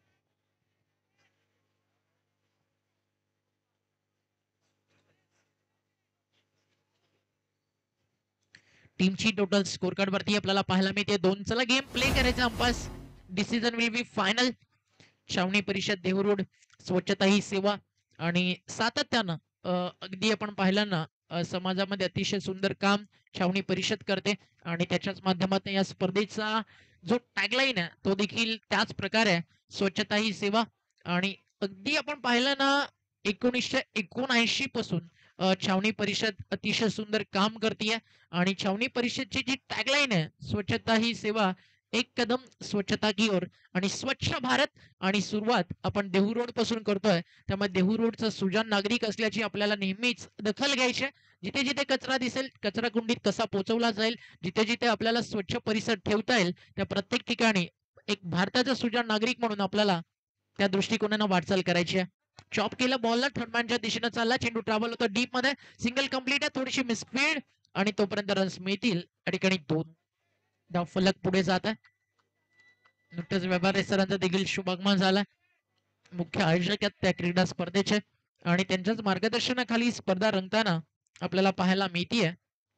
टीमची टोटल स्कोर कार्ड वरती आपल्याला पाहायला मिळते दोन. चला गेम प्ले करायचा. Umpire's decision will be final. छावणी परिषद देहू रोड स्वच्छता ही सेवा आणि सातत्यानं अगदी आपण पाहिलं ना समाजामध्ये अतिशय सुंदर काम छावणी परिषद करते आणि त्याच्याच माध्यमातून या स्पर्धेचा जो टॅगलाईन आहे तो देखील त्याच प्रकारे स्वच्छता ही सेवा. आणि अगदी आपण पाहिलं ना एकोणीसशे एकोणऐंशी पासून छावणी परिषद अतिशय सुंदर काम करते आणि छावणी परिषदची जी टॅगलाईन आहे स्वच्छता ही सेवा, एक कदम स्वच्छता की ओर. आणि स्वच्छ भारत आणि सुरुवात आपण देहू रोड पासून करतोय, त्यामुळे देहू रोडचा सुजाण नागरिक असल्याची आपल्याला नेहमीच दखल घ्यायची. जिथे जिथे कचरा दिसेल कचरा कुंडीत कसा पोहोचवला जाईल, जिथे जिथे आपल्याला स्वच्छ परिसर ठेवता येईल त्या प्रत्येक ठिकाणी एक भारताचा सुजाण नागरिक म्हणून आपल्याला त्या दृष्टिकोनानं वाटचाल करायची आहे. चॉप केलं बॉलला, थर्डमॅनच्या दिशेनं चालला, चेंडू ट्रॅव्हल होतो डीप मध्ये, सिंगल कंप्लीट आहे, थोडीशी मिसफील्ड आणि तोपर्यंत रन्स मिळतील. या ठिकाणी दोन धाव फलक पुढे जात आहे. नुकतंच व्यवहारे सरांचा देखील शुभागमन झाला, मुख्य आयोजक आहेत त्या क्रीडा स्पर्धेचे, आणि त्यांच्याच मार्गदर्शनाखाली स्पर्धा रंगताना आपल्याला पाहायला मिळतीये.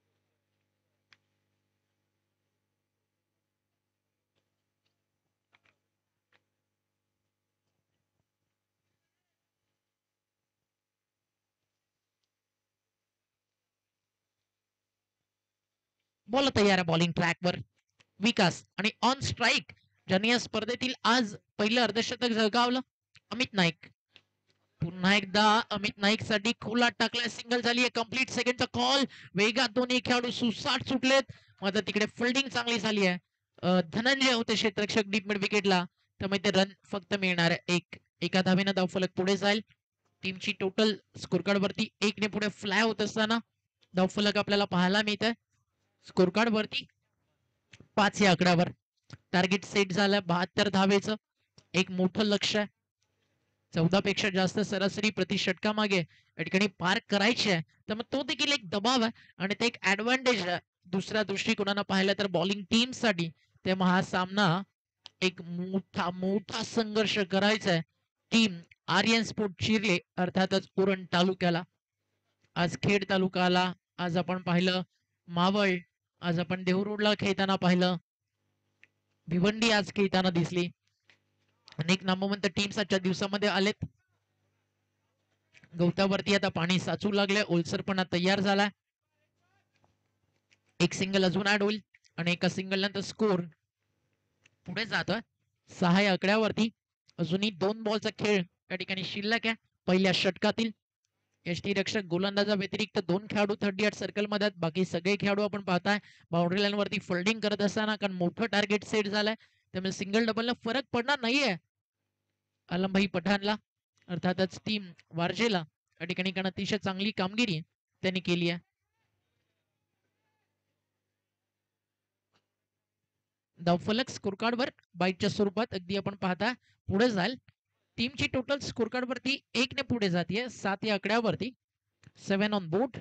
बॉल तयार आहे बॉलिंग ट्रॅकवर. विकास आणि ऑन स्ट्राईक ज्यांनी या स्पर्धेतील आज पहिलं अर्धशतक झळकावलं, अमित नाईक. पुन्हा एकदा अमित नाईक साठी खोलात टाकलाय, सिंगल झाली आहे, कंप्लीट सेकंडचा कॉल. वेगात दोन्ही खेळाडू सुसाट सुटलेत, मात्र तिकडे फिल्डिंग चांगली झाली आहे. धनंजय होते क्षेत्ररक्षक डीप मिड विकेटला, त्यामुळे ते रन फक्त मिळणार आहे एक. एका धावेनं धावफलक पुढे जाईल. टीमची टोटल स्कोरकार्ड वरती एक ने पुढे फ्लाय होत असताना धावफलक आपल्याला पाहायला मिळत आहे. स्कोरकार्ड वरती पाच या आकड्यावर टार्गेट सेट झालं बहात्तर धावेचं, एक मोठं लक्ष आहे. चौदा पेक्षा जास्त सरासरी प्रति षटकामागे या ठिकाणी पार करायची आहे, तर मग तो देखील एक दबाव आहे आणि ते एक ऍडव्हान्टेज आहे. दुसऱ्या दृष्टिकोनानं पाहिलं तर बॉलिंग टीम साठी तेव्हा हा सामना एक मोठा मोठा संघर्ष करायचा आहे. टीम आर्यन स्पोर्ट चिरले अर्थातच उरण तालुक्याला. आज खेड तालुक्याला, आज आपण पाहिलं मावळ, आज आपण देहूरोडला खेळताना पाहिलं, भिवंडी आज खेळताना दिसली. अनेक नामवंत टीम्स आजच्या दिवसामध्ये आलेत. गवतावरती आता पाणी साचू लागले, ओलसरपणा तयार झाला. एक सिंगल अजून ऍड होईल आणि एका सिंगल नंतर स्कोर पुढे जातोय सहा या आकड्यावरती. अजूनही दोन बॉलचा खेळ या ठिकाणी शिल्लक आहे पहिल्या षटकातील. यष्टीरक्षक गोलंदाजा व्यतिरिक्त दोन खेळाडू थर्टी आठ सर्कल मध्ये, बाकी सगळे खेळाडू आपण पाहताय बाउंड्री लाईन वरती फिल्डिंग करत असताना, कारण मोठं टार्गेट सेट झालंय, त्यामुळे सिंगल डबलला फरक पडणार नाहीये आलमभाई पठाणला, अर्थातच टीम वारजेला. या ठिकाणी कारण अतिशय चांगली कामगिरी त्यांनी केली आहे. धावफलक स्कोरकार्डवर बाईटच्या स्वरूपात अगदी आपण पाहता पुढे जाईल. टीमची टोटल स्कोरकार्ड वरती एक ने पुढे जाते सात या आकड्यावरती. Seven on board.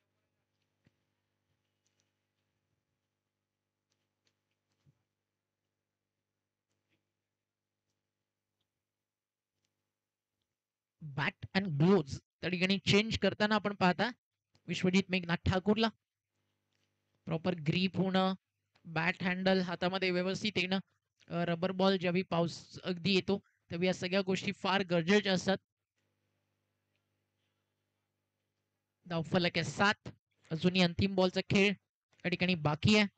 Bat and gloves त्या ठिकाणी चेंज करताना आपण पाहता विश्वजित मेघनाथ ठाकूरला प्रॉपर ग्रीप होणं, बॅट हँडल हातामध्ये व्यवस्थित येणं, रबर बॉल ज्यावेळी पाऊस अगदी येतो तेव्हा या सगळ्या गोष्टी फार गरजेच्या असतात. धावफलक आहे सात. अजूनही अंतिम बॉलचा खेळ या ठिकाणी बाकी आहे.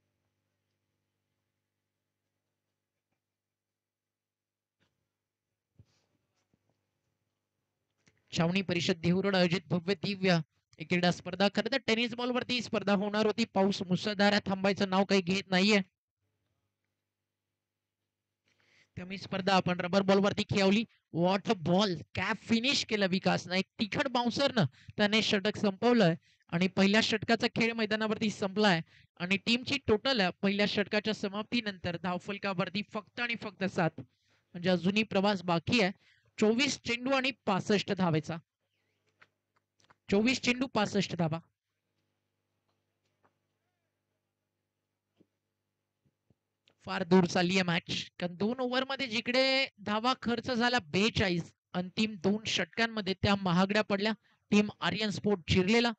छावणी परिषद देहूरोड आयोजित भव्य दिव्य क्रीडा स्पर्धा. खरं तर टेनिस बॉल वरती स्पर्धा होणार होती, पाऊस मुसळधार आहे, थांबायचं नाव काही घेत नाहीये, त्यामुळे स्पर्धा आपण रबर बॉल वरती खेळवली. वॉट बॉल, कॅप फिनिश केलं विकासनं, एक तिखट बाउन्सरनं त्याने षटक संपवलंय आणि पहिल्या षटकाचा खेळ मैदानावरती संपलाय. आणि टीमची टोटल पहिल्या षटकाच्या समाप्तीनंतर धावफलकावरती फक्त आणि फक्त सात, म्हणजे अजूनही प्रवास बाकी आहे. चोवीस चेंडू आणि पासष्ट धावेचा. चोवीस चेंडू पासष्ट धावा. फार दूर चालली आहे मॅच, कारण दोन ओव्हर मध्ये जिकडे धावा खर्च झाला बेचाळीस, अंतिम दोन षटकांमध्ये त्या महागड्या पडल्या टीम आर्यन स्पोर्ट चिरलेला.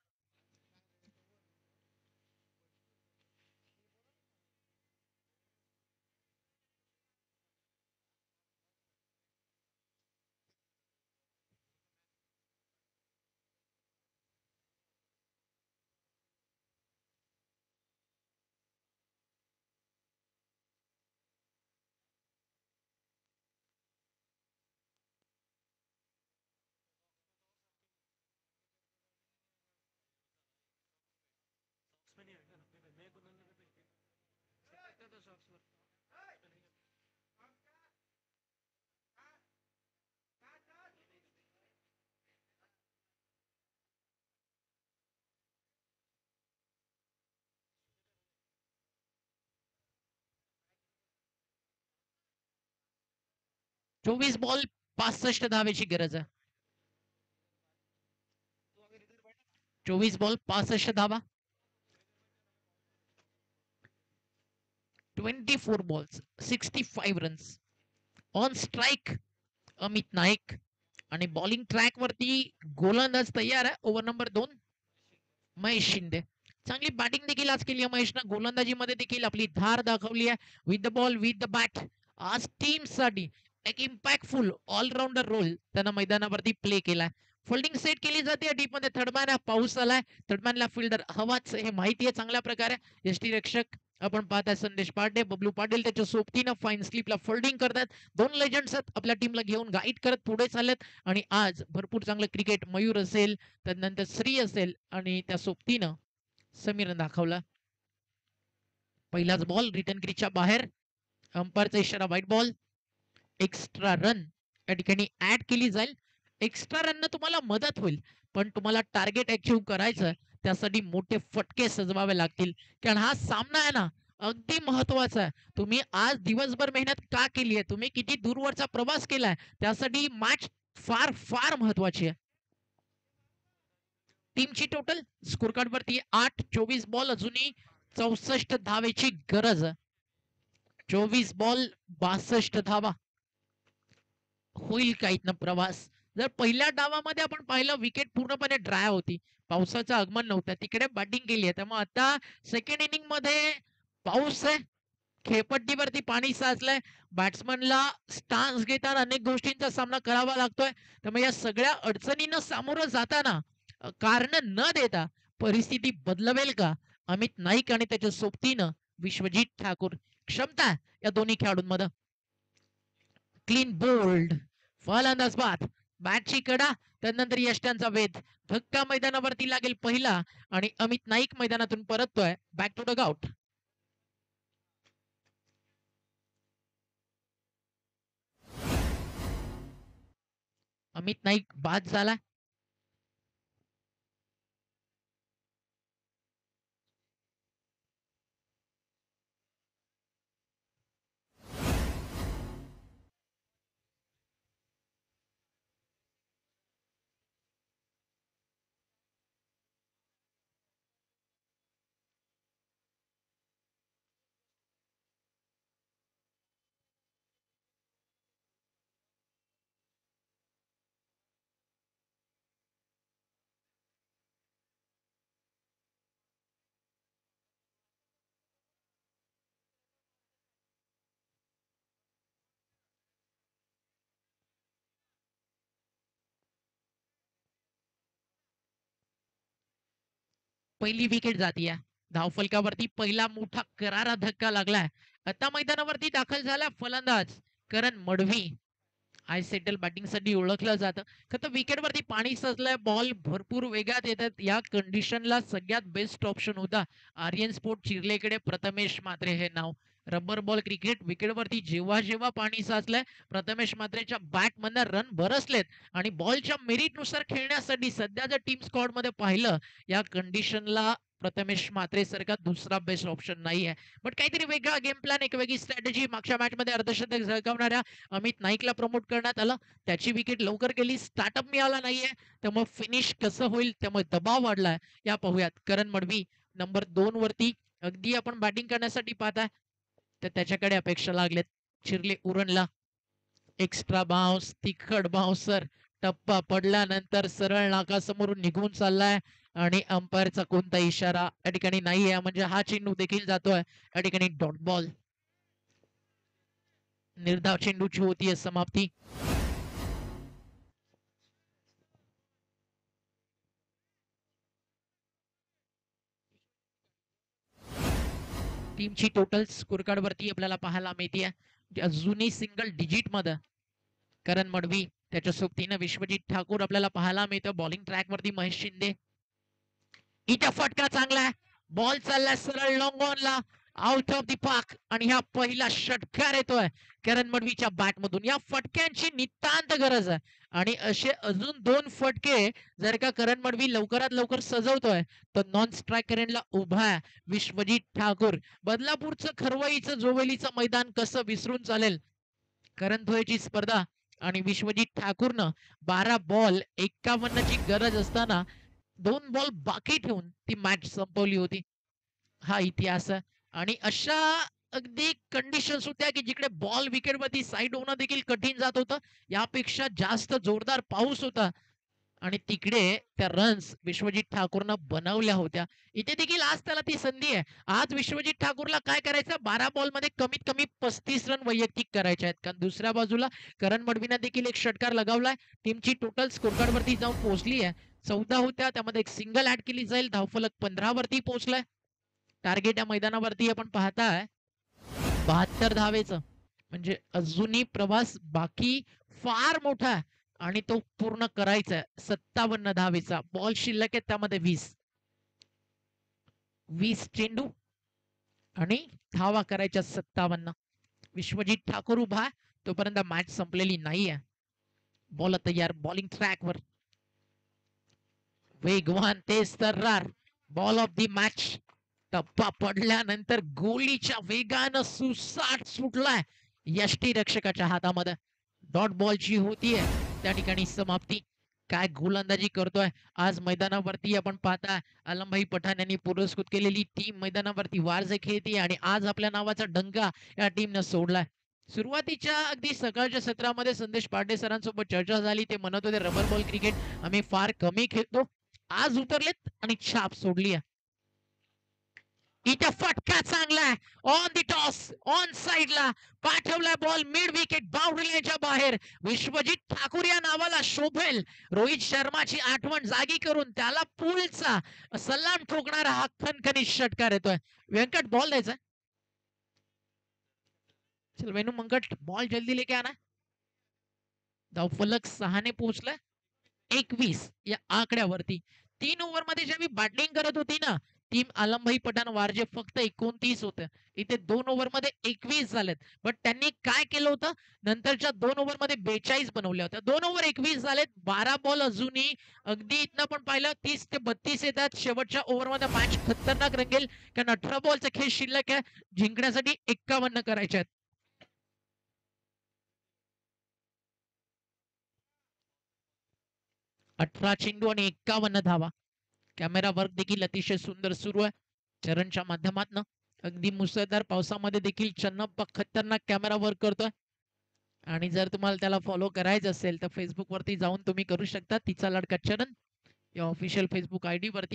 चोवीस बॉल पासष्ट धावेची गरज आहे. चोवीस बॉल पासष्ट धावा. Twenty four balls sixty five runs. On strike Amit Naik आणि बॉलिंग ट्रॅक वरती गोलंदाज तयार आहे. ओव्हर नंबर दोन महेश शिंदे. चांगली बॅटिंग देखील आज केली आहे महेशनं. गोलंदाजीमध्ये देखील आपली धार दाखवली आहे. With the ball with the bat. आज टीम साठी एक इम्पॅक्टफुल ऑलराऊंडर रोल त्यांना मैदानावरती प्ले केलाय. फिल्डिंग सेट केली जाते टीममध्ये. थर्डमॅन पाऊस आलाय. थर्डमॅनला फिल्डर हवाच हे माहिती आहे चांगल्या प्रकारे. यष्टीरक्षक आपण पाहताय संदेश पांडे, बबलू पाटील त्याच्या सोबतीनं फाईन स्लिपला फोल्डिंग करतात. दोन लेजंड्स आहेत आपल्या टीमला घेऊन गाईड करत पुढे चाललेत आणि आज भरपूर चांगलं क्रिकेट मयूर असेल, त्यानंतर श्री असेल आणि त्या सोबतीनं समीरनं दाखवला. पहिलाच बॉल रिटर्न क्रीजच्या बाहेर. अंपायरचा इशारा व्हाईट बॉल. एक्स्ट्रा रन या ठिकाणी ऍड केली जाईल. एक्स्ट्रा रन तुम्हाला मदत होईल, पण तुम्हाला टार्गेट अचीव्ह करायचं त्यासाठी मोठे फटके सजवावे लागतील. कारण हा सामना आहे ना अगदी महत्वाचा आहे. तुम्ही आज दिवसभर मेहनत का केली आहे, तुम्ही किती दूरवरचा प्रवास केलाय, त्यासाठी मॅच फार फार महत्वाची आहे. टीमची टोटल स्कोर कार्ड वरती आठ. चोवीस बॉल अजूनही चौसष्ट धावेची गरज. चोवीस बॉल बासष्ट धावा. होईल का इथनं प्रवास. जर पहिल्या डावामध्ये आपण पाहिलं विकेट पूर्णपणे ड्राय होती, पावसाचं आगमन नव्हतं, तिकडे बॅटिंग केली आहे. त्यामुळे आता सेकंड इनिंग मध्ये पाऊस आहे, खेळपट्टीवरती पाणी साचलंय. बॅट्समनला स्टान्स घेताना अनेक गोष्टींचा सामना करावा लागतोय. त्यामुळे या सगळ्या अडचणींना सामोरं जाताना कारण न देता परिस्थिती बदलवेल का अमित नाईक आणि त्याच्या सोबतीनं विश्वजित ठाकूर. क्षमता या दोन्ही खेळाडूंमध्ये. क्लीन बोल्ड फलंदाज बाद. बॅटची कडा त्यानंतर यष्ट्यांचा वेध. धक्का मैदानावरती लागेल पहिला आणि अमित नाईक मैदानातून परततोय back to dugout. Amit Naik बाद झाला. पहिली विकेट जातीये. धावफलकावरती पहिला मोठा करारा धक्का लागलाय. आता मैदानावरती दाखल झाला फलंदाज करण मडवी. आय सेटल बॅटिंग साठी ओळखलं जातं. खरं तर विकेटवरती पाणी सजलंय, बॉल भरपूर वेगात येतात. या कंडिशनला सगळ्यात बेस्ट ऑप्शन होता आर्यन स्पोर्ट चिर्लेकडे प्रथमेश म्हात्रे हे नाव. रबर बॉल क्रिकेट विकेटवरती जेव्हा जेव्हा पाणी साचलंय, प्रथमेश म्हात्रेच्या बॅट मधनं रन बरसलेत आणि बॉलच्या मेरिटनुसार खेळण्यासाठी सध्या जर टीम स्क्वॉड मध्ये पाहिलं या कंडिशनला प्रथमेश म्हात्रे सारखा दुसरा बेस्ट ऑप्शन नाही आहे. बट काहीतरी वेगळा गेम प्लॅन, एक वेगळी स्ट्रॅटेजी. मागच्या मॅच मध्ये अर्धशतक झळकावणाऱ्या अमित नाईकला प्रमोट करण्यात आलं. त्याची विकेट लवकर गेली, स्टार्टअप मिळाला नाहीये, त्यामुळे फिनिश कसं होईल, त्यामुळे दबाव वाढलाय. या पाहूयात. करण मडवी नंबर दोन वरती अगदी आपण बॅटिंग करण्यासाठी पाहताय तर त्याच्याकडे अपेक्षा लागलेत. चिरले उरणला एक्स्ट्रा बाउन्स, तिखट बाउन्सर. टप्पा पडल्यानंतर सरळ नाकासमोरून निघून चाललाय आणि अंपायरचा कोणता इशारा या ठिकाणी नाहीये, म्हणजे हा चेंडू देखील जातोय या ठिकाणी डॉट बॉल. निर्धाव चेंडूची होतीये समाप्ती. टीमची टोटल स्कोर कार्ड वरती आपल्याला पाहायला मिळते अजूनही सिंगल डिजिट मध्ये करण मडवी, त्याच्या सोबतीनं विश्वजित ठाकूर आपल्याला पाहायला मिळतं. बॉलिंग ट्रॅक वरती महेश शिंदे. इथं फटका चांगला आहे, बॉल चाललाय सरळ लॉंग ऑनला, आउट ऑफ द पार्क आणि हा पहिला षटकार येतोय करण मडवीच्या बॅट मधून. या फटक्यांची नितांत गरज आहे आणि असे अजून दोन फटके जर का करण मडवी लवकरात लवकर सजवतोय तर नॉन स्ट्रायकरला उभा आहे विश्वजित ठाकूर. बदलापूरचं खरवईचं जोवेलीचं मैदान कसं विसरून चालेल. करंधोळेची स्पर्धा आणि विश्वजित ठाकूरनं बारा बॉल एक्कावन्न ची गरज असताना दोन बॉल बाकी ठेवून ती मॅच संपवली होती. हा इतिहास आहे. आणि अशा अगदी कंडिशन्स होत्या की जिकडे बॉल विकेटवरती साईड होणं देखील कठीण जात होतं. यापेक्षा जास्त जोरदार पाऊस होता आणि तिकडे त्या रन्स विश्वजित ठाकूरनं बनवल्या होत्या. इथे देखील आज त्याला ती संधी आहे. आज विश्वजित ठाकूरला काय करायचं, बारा बॉलमध्ये कमीत कमी पस्तीस रन वैयक्तिक करायचे आहेत. कारण दुसऱ्या बाजूला करण मडवीनं देखील एक षटकार लगावलाय. टीमची टोटल स्कोरकार्ड वरती जाऊन पोहोचली आहे. चौदा होत्या, त्यामध्ये एक सिंगल ऍड केली जाईल. धावफलक पंधरा वरती पोहोचलाय. टार्गेट या मैदानावरती आपण पाहताय बहात्तर धावेचं, म्हणजे अजूनही प्रवास बाकी फार मोठा आहे आणि तो पूर्ण करायचा आहे. सत्तावन्न धावेचा बॉल शिल्लक आहे, त्यामध्ये वीस वीस चेंडू आणि धावा करायच्या सत्तावन्न. विश्वजित ठाकूर उभा तोपर्यंत मॅच संपलेली नाहीये. बॉल तयार, बॉलिंग ट्रॅकवर वेगवान तेज तर्रार बॉल ऑफ दी मॅच. टप्पा पडल्यानंतर गोलीच्या वेगानं सुसाट सुटलाय यष्टी रक्षकाच्या हातामध्ये. डॉट बॉलची होतीये त्या ठिकाणी समाप्ती. काय गोलंदाजी करतोय आज मैदानावरती आपण पाहताय. आलमभाई पठाण यांनी पुरस्कृत केलेली टीम मैदानावरती वारजे खेळते आणि आज आपल्या नावाचा डंका या टीमनं सोडलाय. सुरुवातीच्या अगदी सकाळच्या सत्रामध्ये संदेश पांडे सरांसोबत चर्चा झाली. ते म्हणत होते रबर बॉल क्रिकेट आम्ही फार कमी खेळतो. आज उतरलेत आणि छाप सोडली आहे. इथे फटका चांगला आहे. ऑन दी टॉस, ऑन साइडला पाठवलाय बॉल मिड विकेट बाउंड्रीच्या बाहेर. विश्वजित ठाकूर या नावाला शोभेल. रोहित शर्माची आठवण जागी करून त्याला पुलचा सलाम ठोकणारा हा खणखणीत षटकार येतोय. व्यंकट बॉल द्यायचा. चल वेणू मंकट बॉल जल्दी लेके आना. धावफलक सहाने पोहोचलाय एकवीस या आकड्यावरती. तीन ओव्हर मध्ये ज्यावेळी बॅटिंग करत होती ना टीम आलमभाई पठाण वारजे, फक्त एकोणतीस होतं. इथे दोन ओव्हर मध्ये एकवीस झालेत. बट त्यांनी काय केलं होतं, नंतरच्या दोन ओव्हर मध्ये बेचाळीस बनवल्या होत्या. दोन ओव्हर एकवीस झालेत. बारा बॉल अजूनही अगदी इथनं पण पाहिलं तीस ते बत्तीस येतात. शेवटच्या ओव्हरमध्ये मॅच खतरनाक रंगेल, कारण अठरा बॉलचा खेळ शिल्लक आहे. जिंकण्यासाठी एक्कावन्न करायचे आहेत. अठरा चेंडू आणि एक्कावन्न धावा. कॅमेरा वर्क देखील अतिशय सुंदर सुरू आहे चरणच्या माध्यमातून. अगदी मुसळधार पावसामध्ये देखील चन्नप्पा खतरनाक कॅमेरा वर्क करतोय. आणि जर तुम्हाला त्याला फॉलो करायचं असेल तर फेसबुक वरती जाऊन तुम्ही करू शकता. तिचा लाडका चरण या ऑफिशियल फेसबुक आयडी वरती.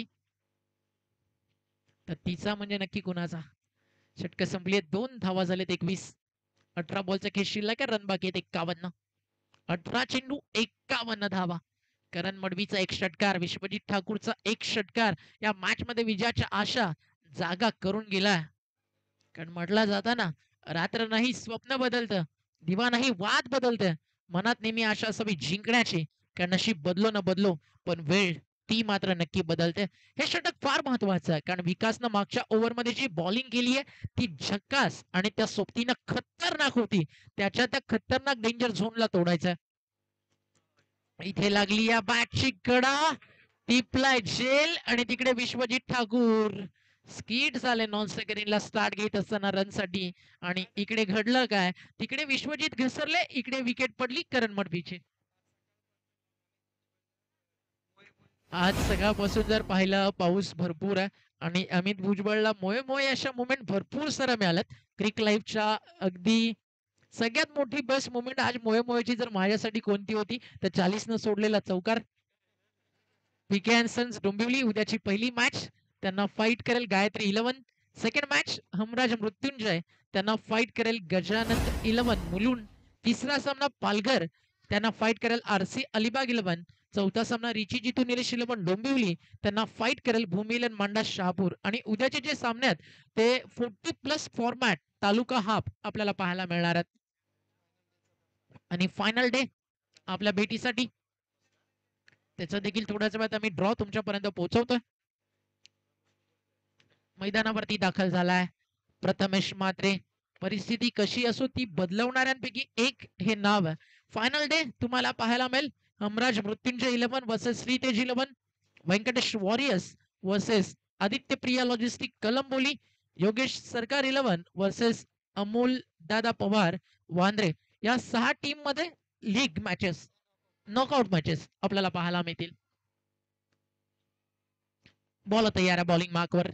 तर तिचा म्हणजे नक्की कुणाचा. षटक संपली आहेत. दोन धावा झालेत एकवीस. अठरा बॉलचा खेळ शिल्लक आहे. रन बाकी आहेत एक्कावन्न. अठरा चेंडू एक्कावन्न धावा. करण मडवीचा एक षटकार, विश्वजित ठाकूरचा एक षटकार या मॅच मध्ये विजयाच्या आशा जागा करून गेला. कारण म्हटलं जातं ना, रात्र नाही स्वप्न बदलतं, दिवा नाही वाद बदलतं. मनात नेहमी आशा असावी जिंकण्याची. कारण नशीब बदलो न बदलो पण वेळ ती मात्र नक्की बदलते. हे षटक फार महत्वाचं आहे, कारण विकासनं मागच्या ओव्हरमध्ये जी बॉलिंग केली आहे ती झक्कास आणि त्या सोबतीनं खतरनाक होती. त्याच्या त्या खतरनाक डेंजर झोनला तोडायचं. इथे लागली या बॅटची कडा, टिपलाय झेल आणि तिकडे विश्वजित ठाकूर स्कीट झाले नॉन सेकंडला स्टार्ट घेत असताना रन साठी. आणि इकडे घडलं काय, तिकडे विश्वजित घसरले, इकडे विकेट पडली करण मडवीची. आज सकाळपासून जर पाहिलं पाऊस भरपूर आहे आणि अमित भुजबळला मोये मोये अशा मुमेंट भरपूर साऱ्या मिळाल्यात. क्रिक लाईफच्या अगदी सगळ्यात मोठी बेस्ट मुमेंट आज मोये मोयेची जर माझ्यासाठी कोणती होती तर चाळीस न सोडलेला चौकार. पीके अँड सन्स डोंबिवली उद्याची पहिली मॅच. त्यांना फाईट करेल Gayatri eleven. Second match Hamraj Mrityunjay त्यांना फाईट करेल गजानंद इलेव्हन मुलुंड. तिसरा सामना पालघर त्यांना फाईट करेल आरसी अलिबाग इलेव्हन. चौथा सामना रिची जितू निलेश इलेव्हन डोंबिवली त्यांना फाईट करेल भूमी इलेव्हन मांडा शहापूर. आणि उद्याचे जे सामने आहेत ते forty plus format taluka half आपल्याला पाहायला मिळणार आहेत. आणि फायनल डे आपल्या भेटीसाठी त्याचा देखील थोड्याच वेळात आम्ही ड्रॉ तुमच्यापर्यंत पोहोचवतोय. मैदानावरती दाखल झालाय प्रथमेश म्हात्रे. परिस्थिती कशी असो ती बदलवणाऱ्यांपैकी एक हे नाव आहे. फायनल डे तुम्हाला पाहायला मिळेल Hamraj Mrityunjay eleven versus Shritej eleven, Venkatesh warriors versus Aditya Priya logistic Kalamboli, Yogesh Sarkar eleven versus Amol Dada Pawar Vandre. या सहा टीम मध्ये लीग मॅचेस, नॉकआउट मॅचेस आपल्याला पाहायला मिळतील. बॉल तयार आहे बॉलिंग मार्कवर.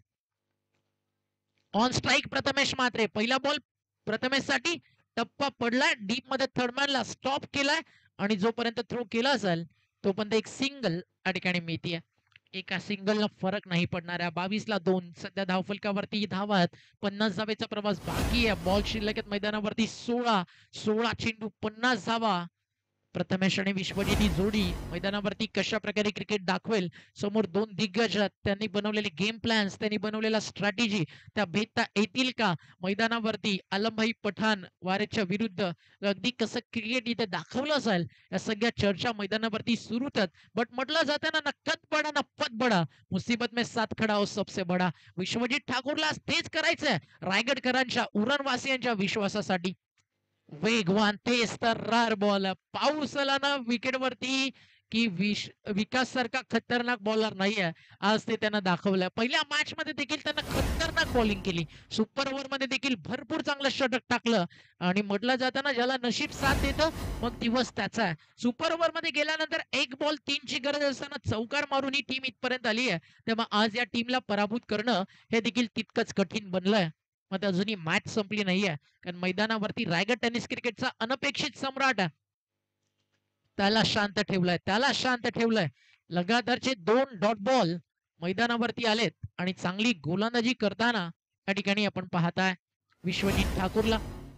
On strike Prathamesh Mhatre. पहिला बॉल प्रथमेश साठी टप्पा पडलाय डीप मध्ये, थर्डमॅनला स्टॉप केलाय आणि जोपर्यंत थ्रो केला असेल तोपर्यंत एक सिंगल या ठिकाणी मिळतीये. एका सिंगलला फरक नाही पडणाऱ्या बावीस ला दोन. सध्या धावफलकावरती धावत पन्नास धावेचा प्रवास बाकी आहे. बॉल शिल्लक आहेत मैदानावरती सोळा. सोळा चेंडू पन्नास धावा. प्रथमेश आणि विश्वजित ही जोडी मैदानावरती कशा प्रकारे क्रिकेट दाखवेल. समोर दोन दिग्गज त्यांनी बनवलेले गेम प्लॅन्स, त्यांनी बनवलेला स्ट्रॅटेजी त्या भेदता येतील का मैदानावरती. आलमभाई पठाण वारेच्या विरुद्ध अगदी कसं क्रिकेट इथे दाखवलं असेल या सगळ्या चर्चा मैदानावरती सुरू होतात. बट म्हटलं जातं ना, ना कद बडा ना पद बडा, मुसीबत में साथ खडा हो सबसे बडा. विश्वजित ठाकूरला तेच करायचंय रायगडकरांच्या उरणवासियांच्या विश्वासासाठी. वेगवान तेज तर्रार बॉल. पाऊस आला ना विकेट वरती की विश विकास सारखा खतरनाक बॉलर नाहीये. आज ते त्यांना दाखवलं. पहिल्या मॅच मध्ये देखील त्यांना खतरनाक बॉलिंग केली. सुपर ओव्हर मध्ये देखील भरपूर चांगलं षटक टाकलं आणि म्हटलं जातं ना, ज्याला नशीब साथ देतं मग दिवस त्याचा आहे. सुपर ओव्हर मध्ये गेल्यानंतर एक बॉल तीन ची गरज असताना चौकार मारून ही टीम इथपर्यंत आली आहे. तेव्हा आज या टीमला पराभूत करणं हे देखील तितकंच कठीण बनलंय. मग अजूनही मॅच संपली नाहीये, कारण मैदानावरती रायगड टेनिस क्रिकेटचा अनपेक्षित सम्राट त्याला शांत ठेवलंय, त्याला शांत ठेवलंय. लगातारचे दोन डॉट बॉल मैदानावरती आलेत आणि चांगली गोलंदाजी करताना या ठिकाणी आपण पाहताय विश्वजित ठाकूरला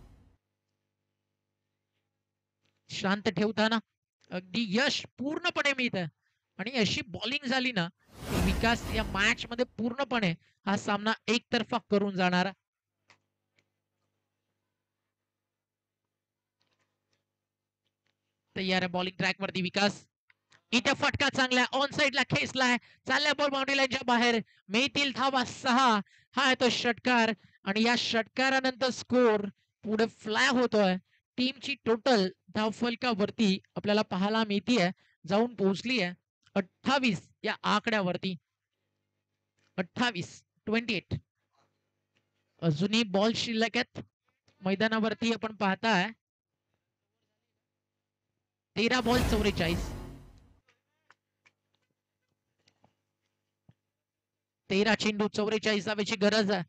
शांत ठेवताना अगदी यश पूर्णपणे मिळत आहे. आणि अशी बॉलिंग झाली ना, विकास या मॅच मध्ये पूर्णपणे हा सामना एकतर्फा करून जाणार. तयार आहे बॉलिंग ट्रॅक वरती विकास. इथे फटका चांगला ऑन साइडला खेचलाय. चालल्या बॉल बाउंड्री लाईनच्या बाहेर. मिळतील धावा सहा. हा आहे तो षटकार आणि या षटकारानंतर स्कोर पुढे फ्लाय होतोय. टीमची टोटल धावफलकावरती आपल्याला पाहायला मिळतीये जाऊन पोहोचली आहे अठ्ठावीस या आकड्यावरती. अठ्ठावीस ट्वेंटी एट. अजूनही बॉल शिल्लक आहेत मैदानावरती आपण पाहताय. तेरा बॉल चौवेचाळीस. तेरा चेंडू चौवेचाळीस धावेची गरज आहे.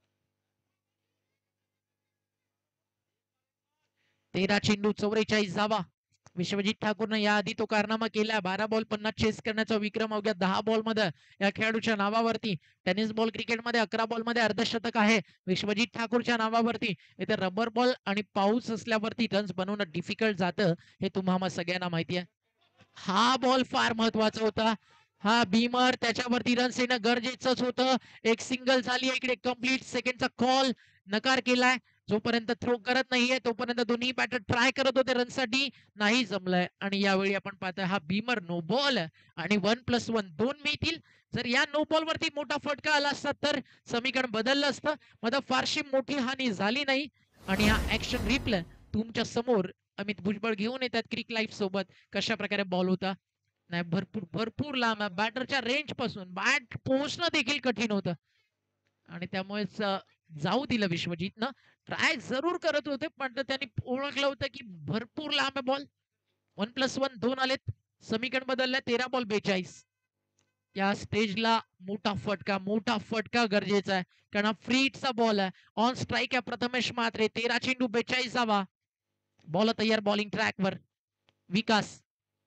तेरा चेंडू चौवेचाळीस धावा. विश्वजित ठाकूरनं याआधी तो कारनामा केला. बारा बॉल पन्नास चेस करण्याचा विक्रम अवघ्या दहा बॉल मध्ये या खेळाडूच्या नावावरती. टेनिस बॉल क्रिकेटमध्ये अकरा बॉल मध्ये अर्धशतक आहे विश्वजित ठाकूरच्या नावावरती. इथे रबर बॉल आणि पाऊस असल्यावरती रन्स बनवणं डिफिकल्ट जातं हे तुम्हाला सगळ्यांना माहिती आहे. हा बॉल फार महत्वाचा होता. हा बीमर त्याच्यावरती रन्स येणं गरजेचंच होतं. एक सिंगल झाली इकडे कंप्लीट. सेकंडचा कॉल नकार केलाय. जोपर्यंत थ्रो करत नाहीये तोपर्यंत दोन्ही बॅटर ट्राय करत होते रनसाठी, नाही जमलंय. आणि यावेळी आपण पाहतोय हा बीमर नो बॉल आणि वन प्लस वन दोन मिळतील. जर या नो बॉल वरती मोठा फटका आला असता तर समीकरण बदललं असतं. मात्र फारशी मोठी हानी झाली नाही. आणि हा ऍक्शन रिप्ले तुमच्या समोर अमित भुजबळ घेऊन येतात क्रिक लाईफ सोबत. कशा प्रकारे बॉल होता. नाही भरपूर भरपूर लांब आहे. बॅटरच्या रेंज पासून बॅट पोहोचणं देखील कठीण होतं आणि त्यामुळेच जाऊ दिलं विश्वजितनं. ट्राय जरूर करत होते पण त्यांनी ओळखलं होतं की भरपूर लांब आहे बॉल. वन प्लस वन दोन आलेत. समीकरण बदललं. तेरा बॉल बेचाळीस. या स्टेजला मोठा फटका मोठा फटका गरजेचा आहे, कारण हा फ्रीटचा बॉल आहे. ऑन स्ट्राईक आहे प्रथमेश म्हात्रे. तेरा चेंडू बेचाळीस धावा. बॉल तयार बॉलिंग ट्रॅकवर. विकास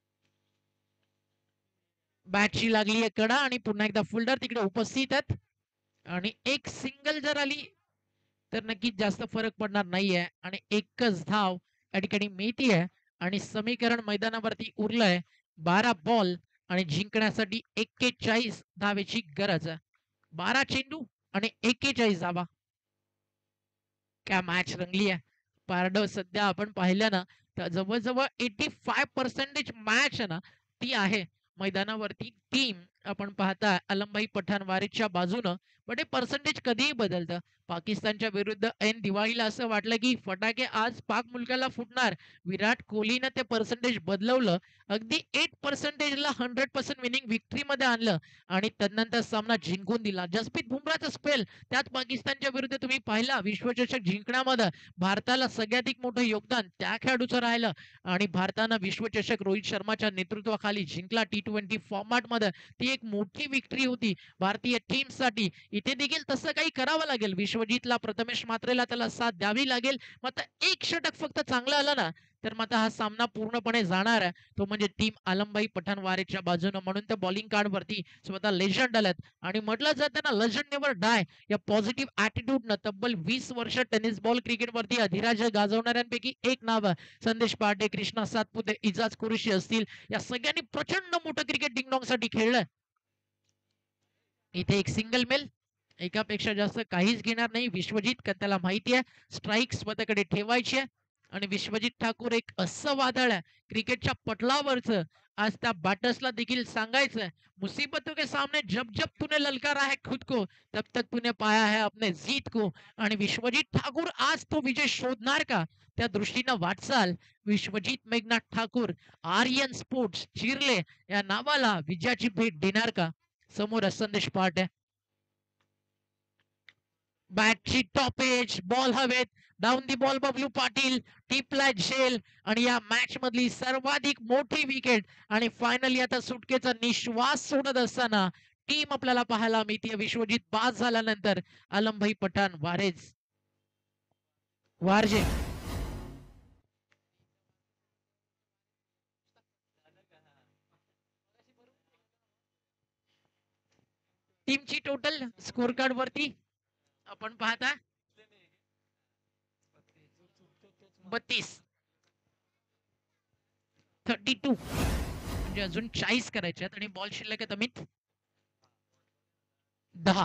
बॅटची लागली आहे कडा आणि पुन्हा एकदा फिल्डर तिकडे उपस्थित आहेत. आणि एक सिंगल जर आली तर नक्कीच जास्त फरक पडणार नाहीये आणि एकच धाव या ठिकाणी मिळतीये. आणि समीकरण मैदानावरती उरलंय बारा बॉल आणि जिंकण्यासाठी एक्केचाळीस धावेची गरज आहे. बारा चेंडू आणि एक्केचाळीस धावा. काय मॅच रंगली आहे. पारड सध्या आपण पाहिलं ना तर जवळजवळ एटी फाय पर्सेंटेज मॅच आहे ना ती आहे मैदानावरती टीम आपण पाहता अलमभाई पठाण वारीच्या बाजूनं, पण हे पर्सेंटेज कधीही बदलतं. पाकिस्तानच्या विरुद्ध ऐन दिवाळीला असं वाटलं की फटाके आज पाक मुलकाला फुटणार. विराट कोहलीनं ते पर्सेंटेज बदलवलं. अगदी आठ पर्सेंटेजला शंभर टक्के विनिंग विक्ट्रीमध्ये आणलं आणि तदनंतर सामना जिंकून दिला. जसप्रीत बुमराहचा स्पेल त्यात पाकिस्तानच्या विरुद्ध तुम्ही पाहिला विश्वचषक जिंकण्यामध्ये भारताला सगळ्यात मोठं योगदान त्या खेळाडूचं राहिलं आणि भारतानं विश्वचषक रोहित शर्माच्या नेतृत्वाखाली जिंकला टी ट्वेंटी फॉर्मॅटमध्ये. ती एक मोठी विक्ट्री होती भारतीय टीमसाठी. इथे देखील तसं काही करावं लागेल. विश्वजितला प्रथमेश म्हात्रेला त्याला साथ द्यावी लागेल. मात्र एक षटक फक्त चांगलं आलं ना, तर मग हा सामना पूर्णपणे जाणार आहे. तो म्हणजे टीम आलमबाई पठाण वारेच्या बाजूनं. म्हणून त्या बॉलिंग कार्डवरती स्वतः लेजंड आल्यात आणि म्हटलं जातं ना, लेजंड नेव्हर डाय. या पॉझिटिव्ह ॲटिट्यूडनं तब्बल वीस वर्ष टेनिस बॉल क्रिकेटवरती अधिराज्य गाजवणाऱ्यांपैकी एक नाव आहे. संदेश पांडे, कृष्णा सातपुते, इजाज कुरेशी असतील, या सगळ्यांनी प्रचंड मोठं क्रिकेट डिंगडॉंगसाठी खेळलंय. इथे एक सिंगल मेल एकापेक्षा जास्त काहीच घेणार नाही विश्वजित, कारण त्याला माहिती आहे स्ट्राईक स्वतःकडे ठेवायची आहे. आणि विश्वजित ठाकूर एक असं वादळ आहे क्रिकेटच्या पटलावरचं. आज त्या बॅटर्सला देखील सांगायचं मुसीबतों के सामने जब जब तूने ललकारा है खुद को तब तक तूने पाया है अपने जीत को. आणि विश्वजित ठाकूर आज तो विजय शोधणार का, त्या दृष्टीनं वाटचाल विश्वजित मेघनाथ ठाकूर आर्यन स्पोर्ट्स चिरले या नावाला विजयाची भेट देणार का. समोर संदेश पाटे, बॅटची टॉपेज, बॉल हवेत, down the ball Bablu Patil, टिपला झेल आणि या मॅच मधली सर्वाधिक मोठी विकेट. आणि फायनली आता सुटकेचा निश्वास सोडत असताना टीम आपल्याला पाहायला मिळते. विश्वजित बाद झाल्यानंतर आलमभाई पठाण वारेज वारजे टीमची टोटल स्कोर कार्ड वरती आपण पाहता बत्तीस थर्टी टू, म्हणजे अजून चाळीस करायचे आणि बॉल शिल्लक आहेत अमित दहा.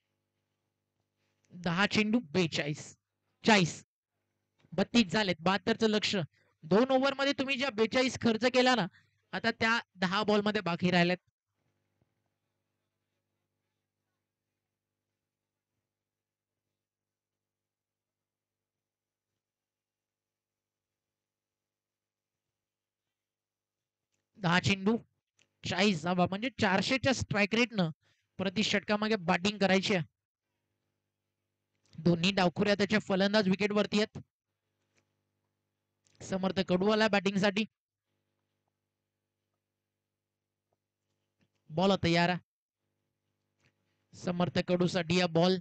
दहा चेंडू बेचाळीस, चाळीस, बत्तीस झालेत. बहात्तरचं लक्ष. दोन ओव्हर मध्ये तुम्ही ज्या बेचाळीस खर्च केला ना, आता त्या दहा बॉल मध्ये बाकी राहिल्यात. दहा चेंडू चाळीस धावा, म्हणजे चारशेच्या स्ट्राईक रेटनं प्रति षटकामागे बॅटिंग करायची आहे. दोन्ही डावखुऱ्या त्याच्या फलंदाज विकेट वरती आहेत. समर्थ कडू आला बॅटिंग साठी. बॉल तयार आहे समर्थ कडू साठी. या बॉल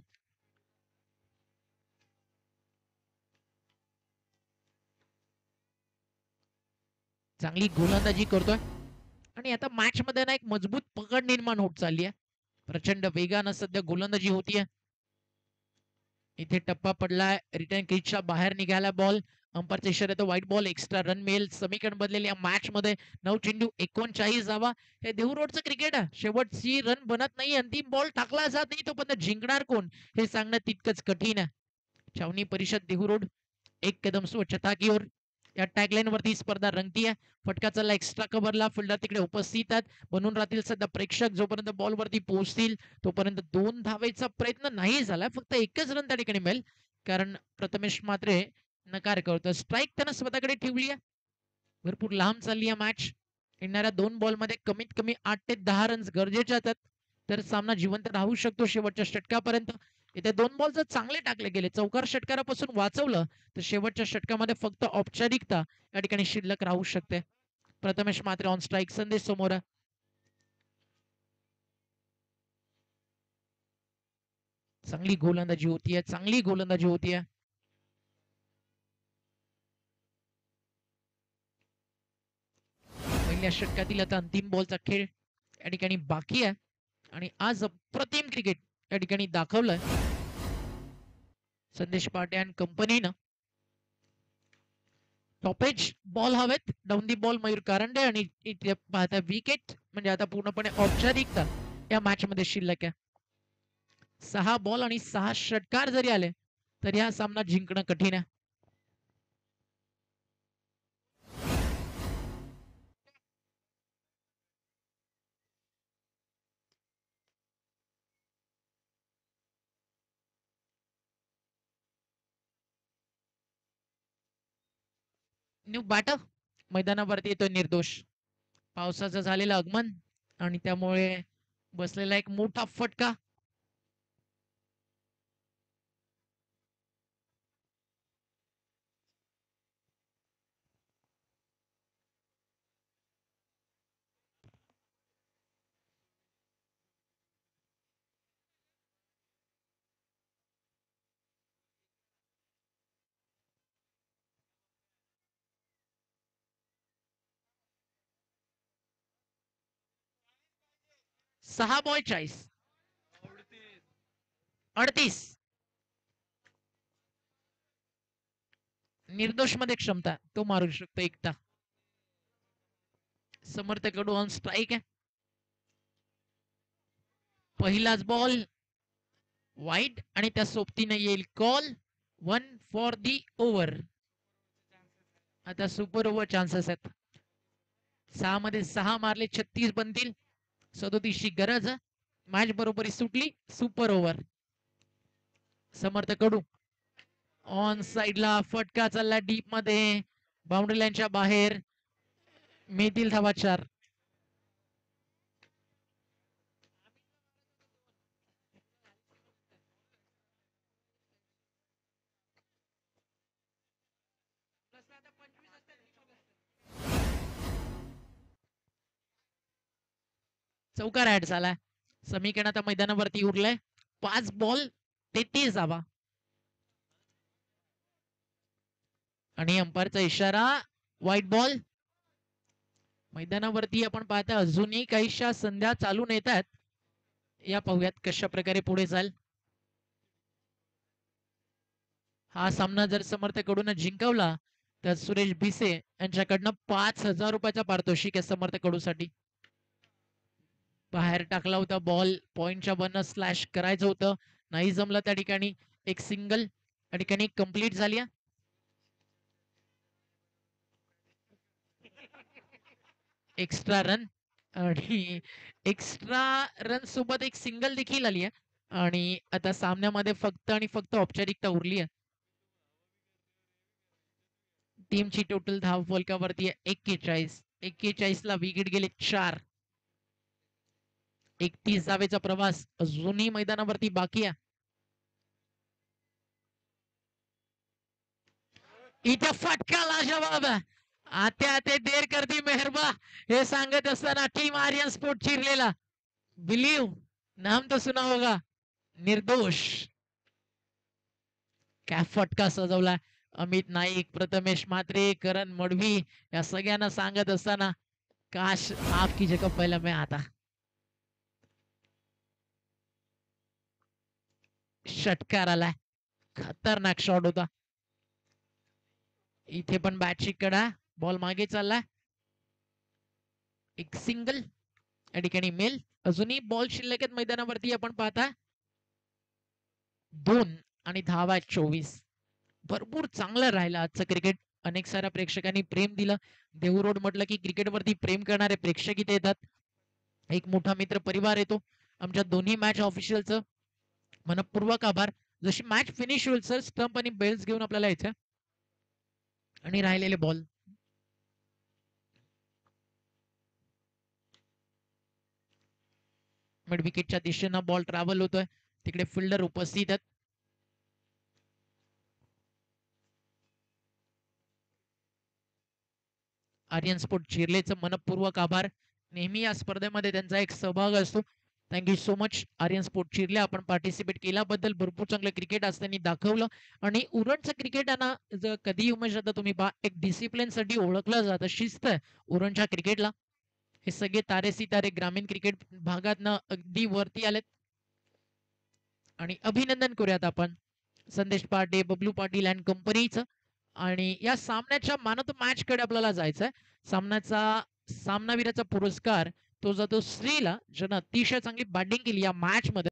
चांगली गोलंदाजी करतोय आणि आता मॅच मध्ये ना एक मजबूत पकड निर्माण होत चालली आहे. प्रचंड वेगानं सध्या गोलंदाजी होतीये. इथे टप्पा पडलाय, रिटर्न क्रीजच्या बाहेर निघाला बॉल. अंपायरचा इशारा येतो वाईट बॉल, एक्स्ट्रा रन मिळेल. समीकरण बदलेल या मॅच मध्ये. नऊ चेंडू एकोणचाळीस धावा. हे देहू रोडचं क्रिकेट आहे. शेवटची रन बनत नाही, अंतिम बॉल टाकला जात नाही, तो पण जिंकणार कोण हे सांगणं तितकंच कठीण आहे. छावणी परिषद देहू रोड, एक कदम स्वच्छता की ओर, या टॅगलाईन वरती स्पर्धा रंगतीये. फटका चालला एक्स्ट्रा कव्हरला, फिल्डर तिकडे उपस्थित आहेत. बनून राहतील सध्या प्रेक्षक. जोपर्यंत बॉल वरती पोहोचतील तोपर्यंत दोन धावेचा प्रयत्न नाही झाला. फक्त एकच रन त्या ठिकाणी मिळेल, कारण प्रथमेश मात्रे नकार करतो. स्ट्राईक त्यानं स्वतःकडे ठेवली आहे. भरपूर लांब चालली आहे मॅच. येणाऱ्या दोन बॉल मध्ये कमीत कमी आठ ते दहा रन्स गरजेचे आहेत, तर सामना जिवंत राहू शकतो शेवटच्या षटकापर्यंत. इथे दोन बॉल जर चांगले टाकले गेले, चौकार षटकारापासून वाचवलं, तर शेवटच्या षटकामध्ये फक्त औपचारिकता या ठिकाणी शिल्लक राहू शकते. Prathamesh Mhatre on strike. संदेश समोर, चांगली गोलंदाजी होतीये, चांगली गोलंदाजी होतीये. पहिल्या षटकातील आता अंतिम बॉलचा खेळ या ठिकाणी बाकी आहे आणि आज अप्रतिम क्रिकेट या ठिकाणी दाखवलंय संदेश पाटे अँड कंपनीनं. टॉपेज बॉल हवेत, down the ball Mayur Karande आणि इथे पाहता विकेट. म्हणजे आता पूर्णपणे औपचारिकता या मॅच मध्ये शिल्लक आहे. सहा बॉल आणि सहा षटकार जरी आले तरी हा सामना जिंकणं कठीण आहे. न्यू बॅटर मैदानावरती येतोय निर्दोष. पावसाचं झालेलं आगमन आणि त्यामुळे बसलेला एक मोठा फटका. सहा बॉल चाळीस अडतीस. निर्दोष मध्ये क्षमता, तो मारू शकतो एकटा. समर्थ कडू ऑन स्ट्राईक आहे. पहिलाच बॉल वाईट आणि त्या सोबतीने येईल call. One for the over. आता सुपर ओव्हर चान्सेस आहेत. सहा मध्ये सहा मारले, छत्तीस बनतील. सदोतीसची गरज. मॅच बरोबरी सुटली. Super over. Samarth Kadu on साइडला फटका चालला डीप मध्ये, बाउंड्री लाईनच्या बाहेर. मिळतील धावा चार. चौकार ऍड झालाय. समीकरण आता मैदानावरती उरलंय. पाच बॉल तेहतीस धावा. आणि अंपायरचा इशारा व्हाईट बॉल. मैदानावरती आपण पाहता अजूनही काहीशा संध्या चालून येत आहेत. या पाहूयात कशा प्रकारे पुढे जाईल. हा सामना जर समर्थकडून जिंकवला तर सुरेश भिसे यांच्याकडनं पाच हजार रुपयाचा पारितोषिक आहे समर्थकडूसाठी. बाहेर टाकला होता बॉल, पॉइंटच्या वन स्लॅश करायचं होतं, नाही जमलं त्या ठिकाणी. एक सिंगल त्या ठिकाणी कंप्लीट झाली. एक्स्ट्रा रन आणि एक्स्ट्रा रन सोबत एक सिंगल देखील आली आहे. आणि आता सामन्यामध्ये फक्त आणि फक्त औपचारिकता उरली आहे. टीमची टोटल धाव फलकावरती आहे एक्केचाळीस. एक्केचाळीस ला विकेट गेले चार. एकतीस धावेचा प्रवास अजूनही मैदानावरती बाकी आहे. इथे फटका लाजवाब. आते आते देर कर दी मेहरबा हे सांगत असताना टीम आर्यन स्पोर्ट चिरलेला. बिलीव नाम तो सुना होगा. निर्दोष. काय फटका सजवला. अमित नाईक, प्रथमेश मात्रे, करण मडवी या सगळ्यांना सांगत असताना काश आपकी जगह पहिला मैं आता. षटकार आलाय. खतरनाक शॉट होता. इथे पण बॅटची कडा. बॉल मागे चाललाय. एक सिंगल या ठिकाणी मेल. अजूनही बॉल शिल्लक आहेत मैदानावरती आपण पाहता. दोन आणि धावा चोवीस. भरपूर चांगलं राहिलं आजचं क्रिकेट. अनेक साऱ्या प्रेक्षकांनी प्रेम दिलं. देहू रोड म्हटलं की क्रिकेटवरती प्रेम करणारे प्रेक्षक इथे येतात. एक मोठा मित्र परिवार येतो. आमच्या दोन्ही मॅच ऑफिशियलचं मनपूर्वक आभार. जशी मॅच फिनिश होईल सर स्टंप आणि बेल्स घेऊन आपल्याला यायचं. आणि राहिलेले बॉल मिड विकेटच्या दिशेनं बॉल ट्रॅव्हल होतोय. तिकडे फिल्डर उपस्थित आहेत. आर्यन स्पोर्ट चिरलेचं मनपूर्वक आभार. नेहमी या स्पर्धेमध्ये त्यांचा एक सहभाग असतो. Thank you so much Aryan sport Chirle. आपण पार्टिसिपेट केल्याबद्दल. भरपूर चांगलं क्रिकेट आज त्यांनी दाखवलं. आणि उरणचं क्रिकेट आहे ना, जर कधी उमेश जाता तुम्ही पहा एक डिसिप्लिन साठी ओळखलं जातं. शिस्त आहे उरणच्या क्रिकेटला. हे सगळे तारे सितारे ग्रामीण क्रिकेट भागातनं अगदी वरती आलेत. आणि अभिनंदन करूयात आपण संदेश पाटे, बबलू पाटील अँड कंपनीचं. आणि या सामन्याच्या मॅन ऑफ द मॅच कडे आपल्याला जायचंय. सामन्याचा सामनावीराचा पुरस्कार तो जातो श्रीला, ज्यानं अतिशय चांगली बॅटिंग केली या मॅच मध्ये.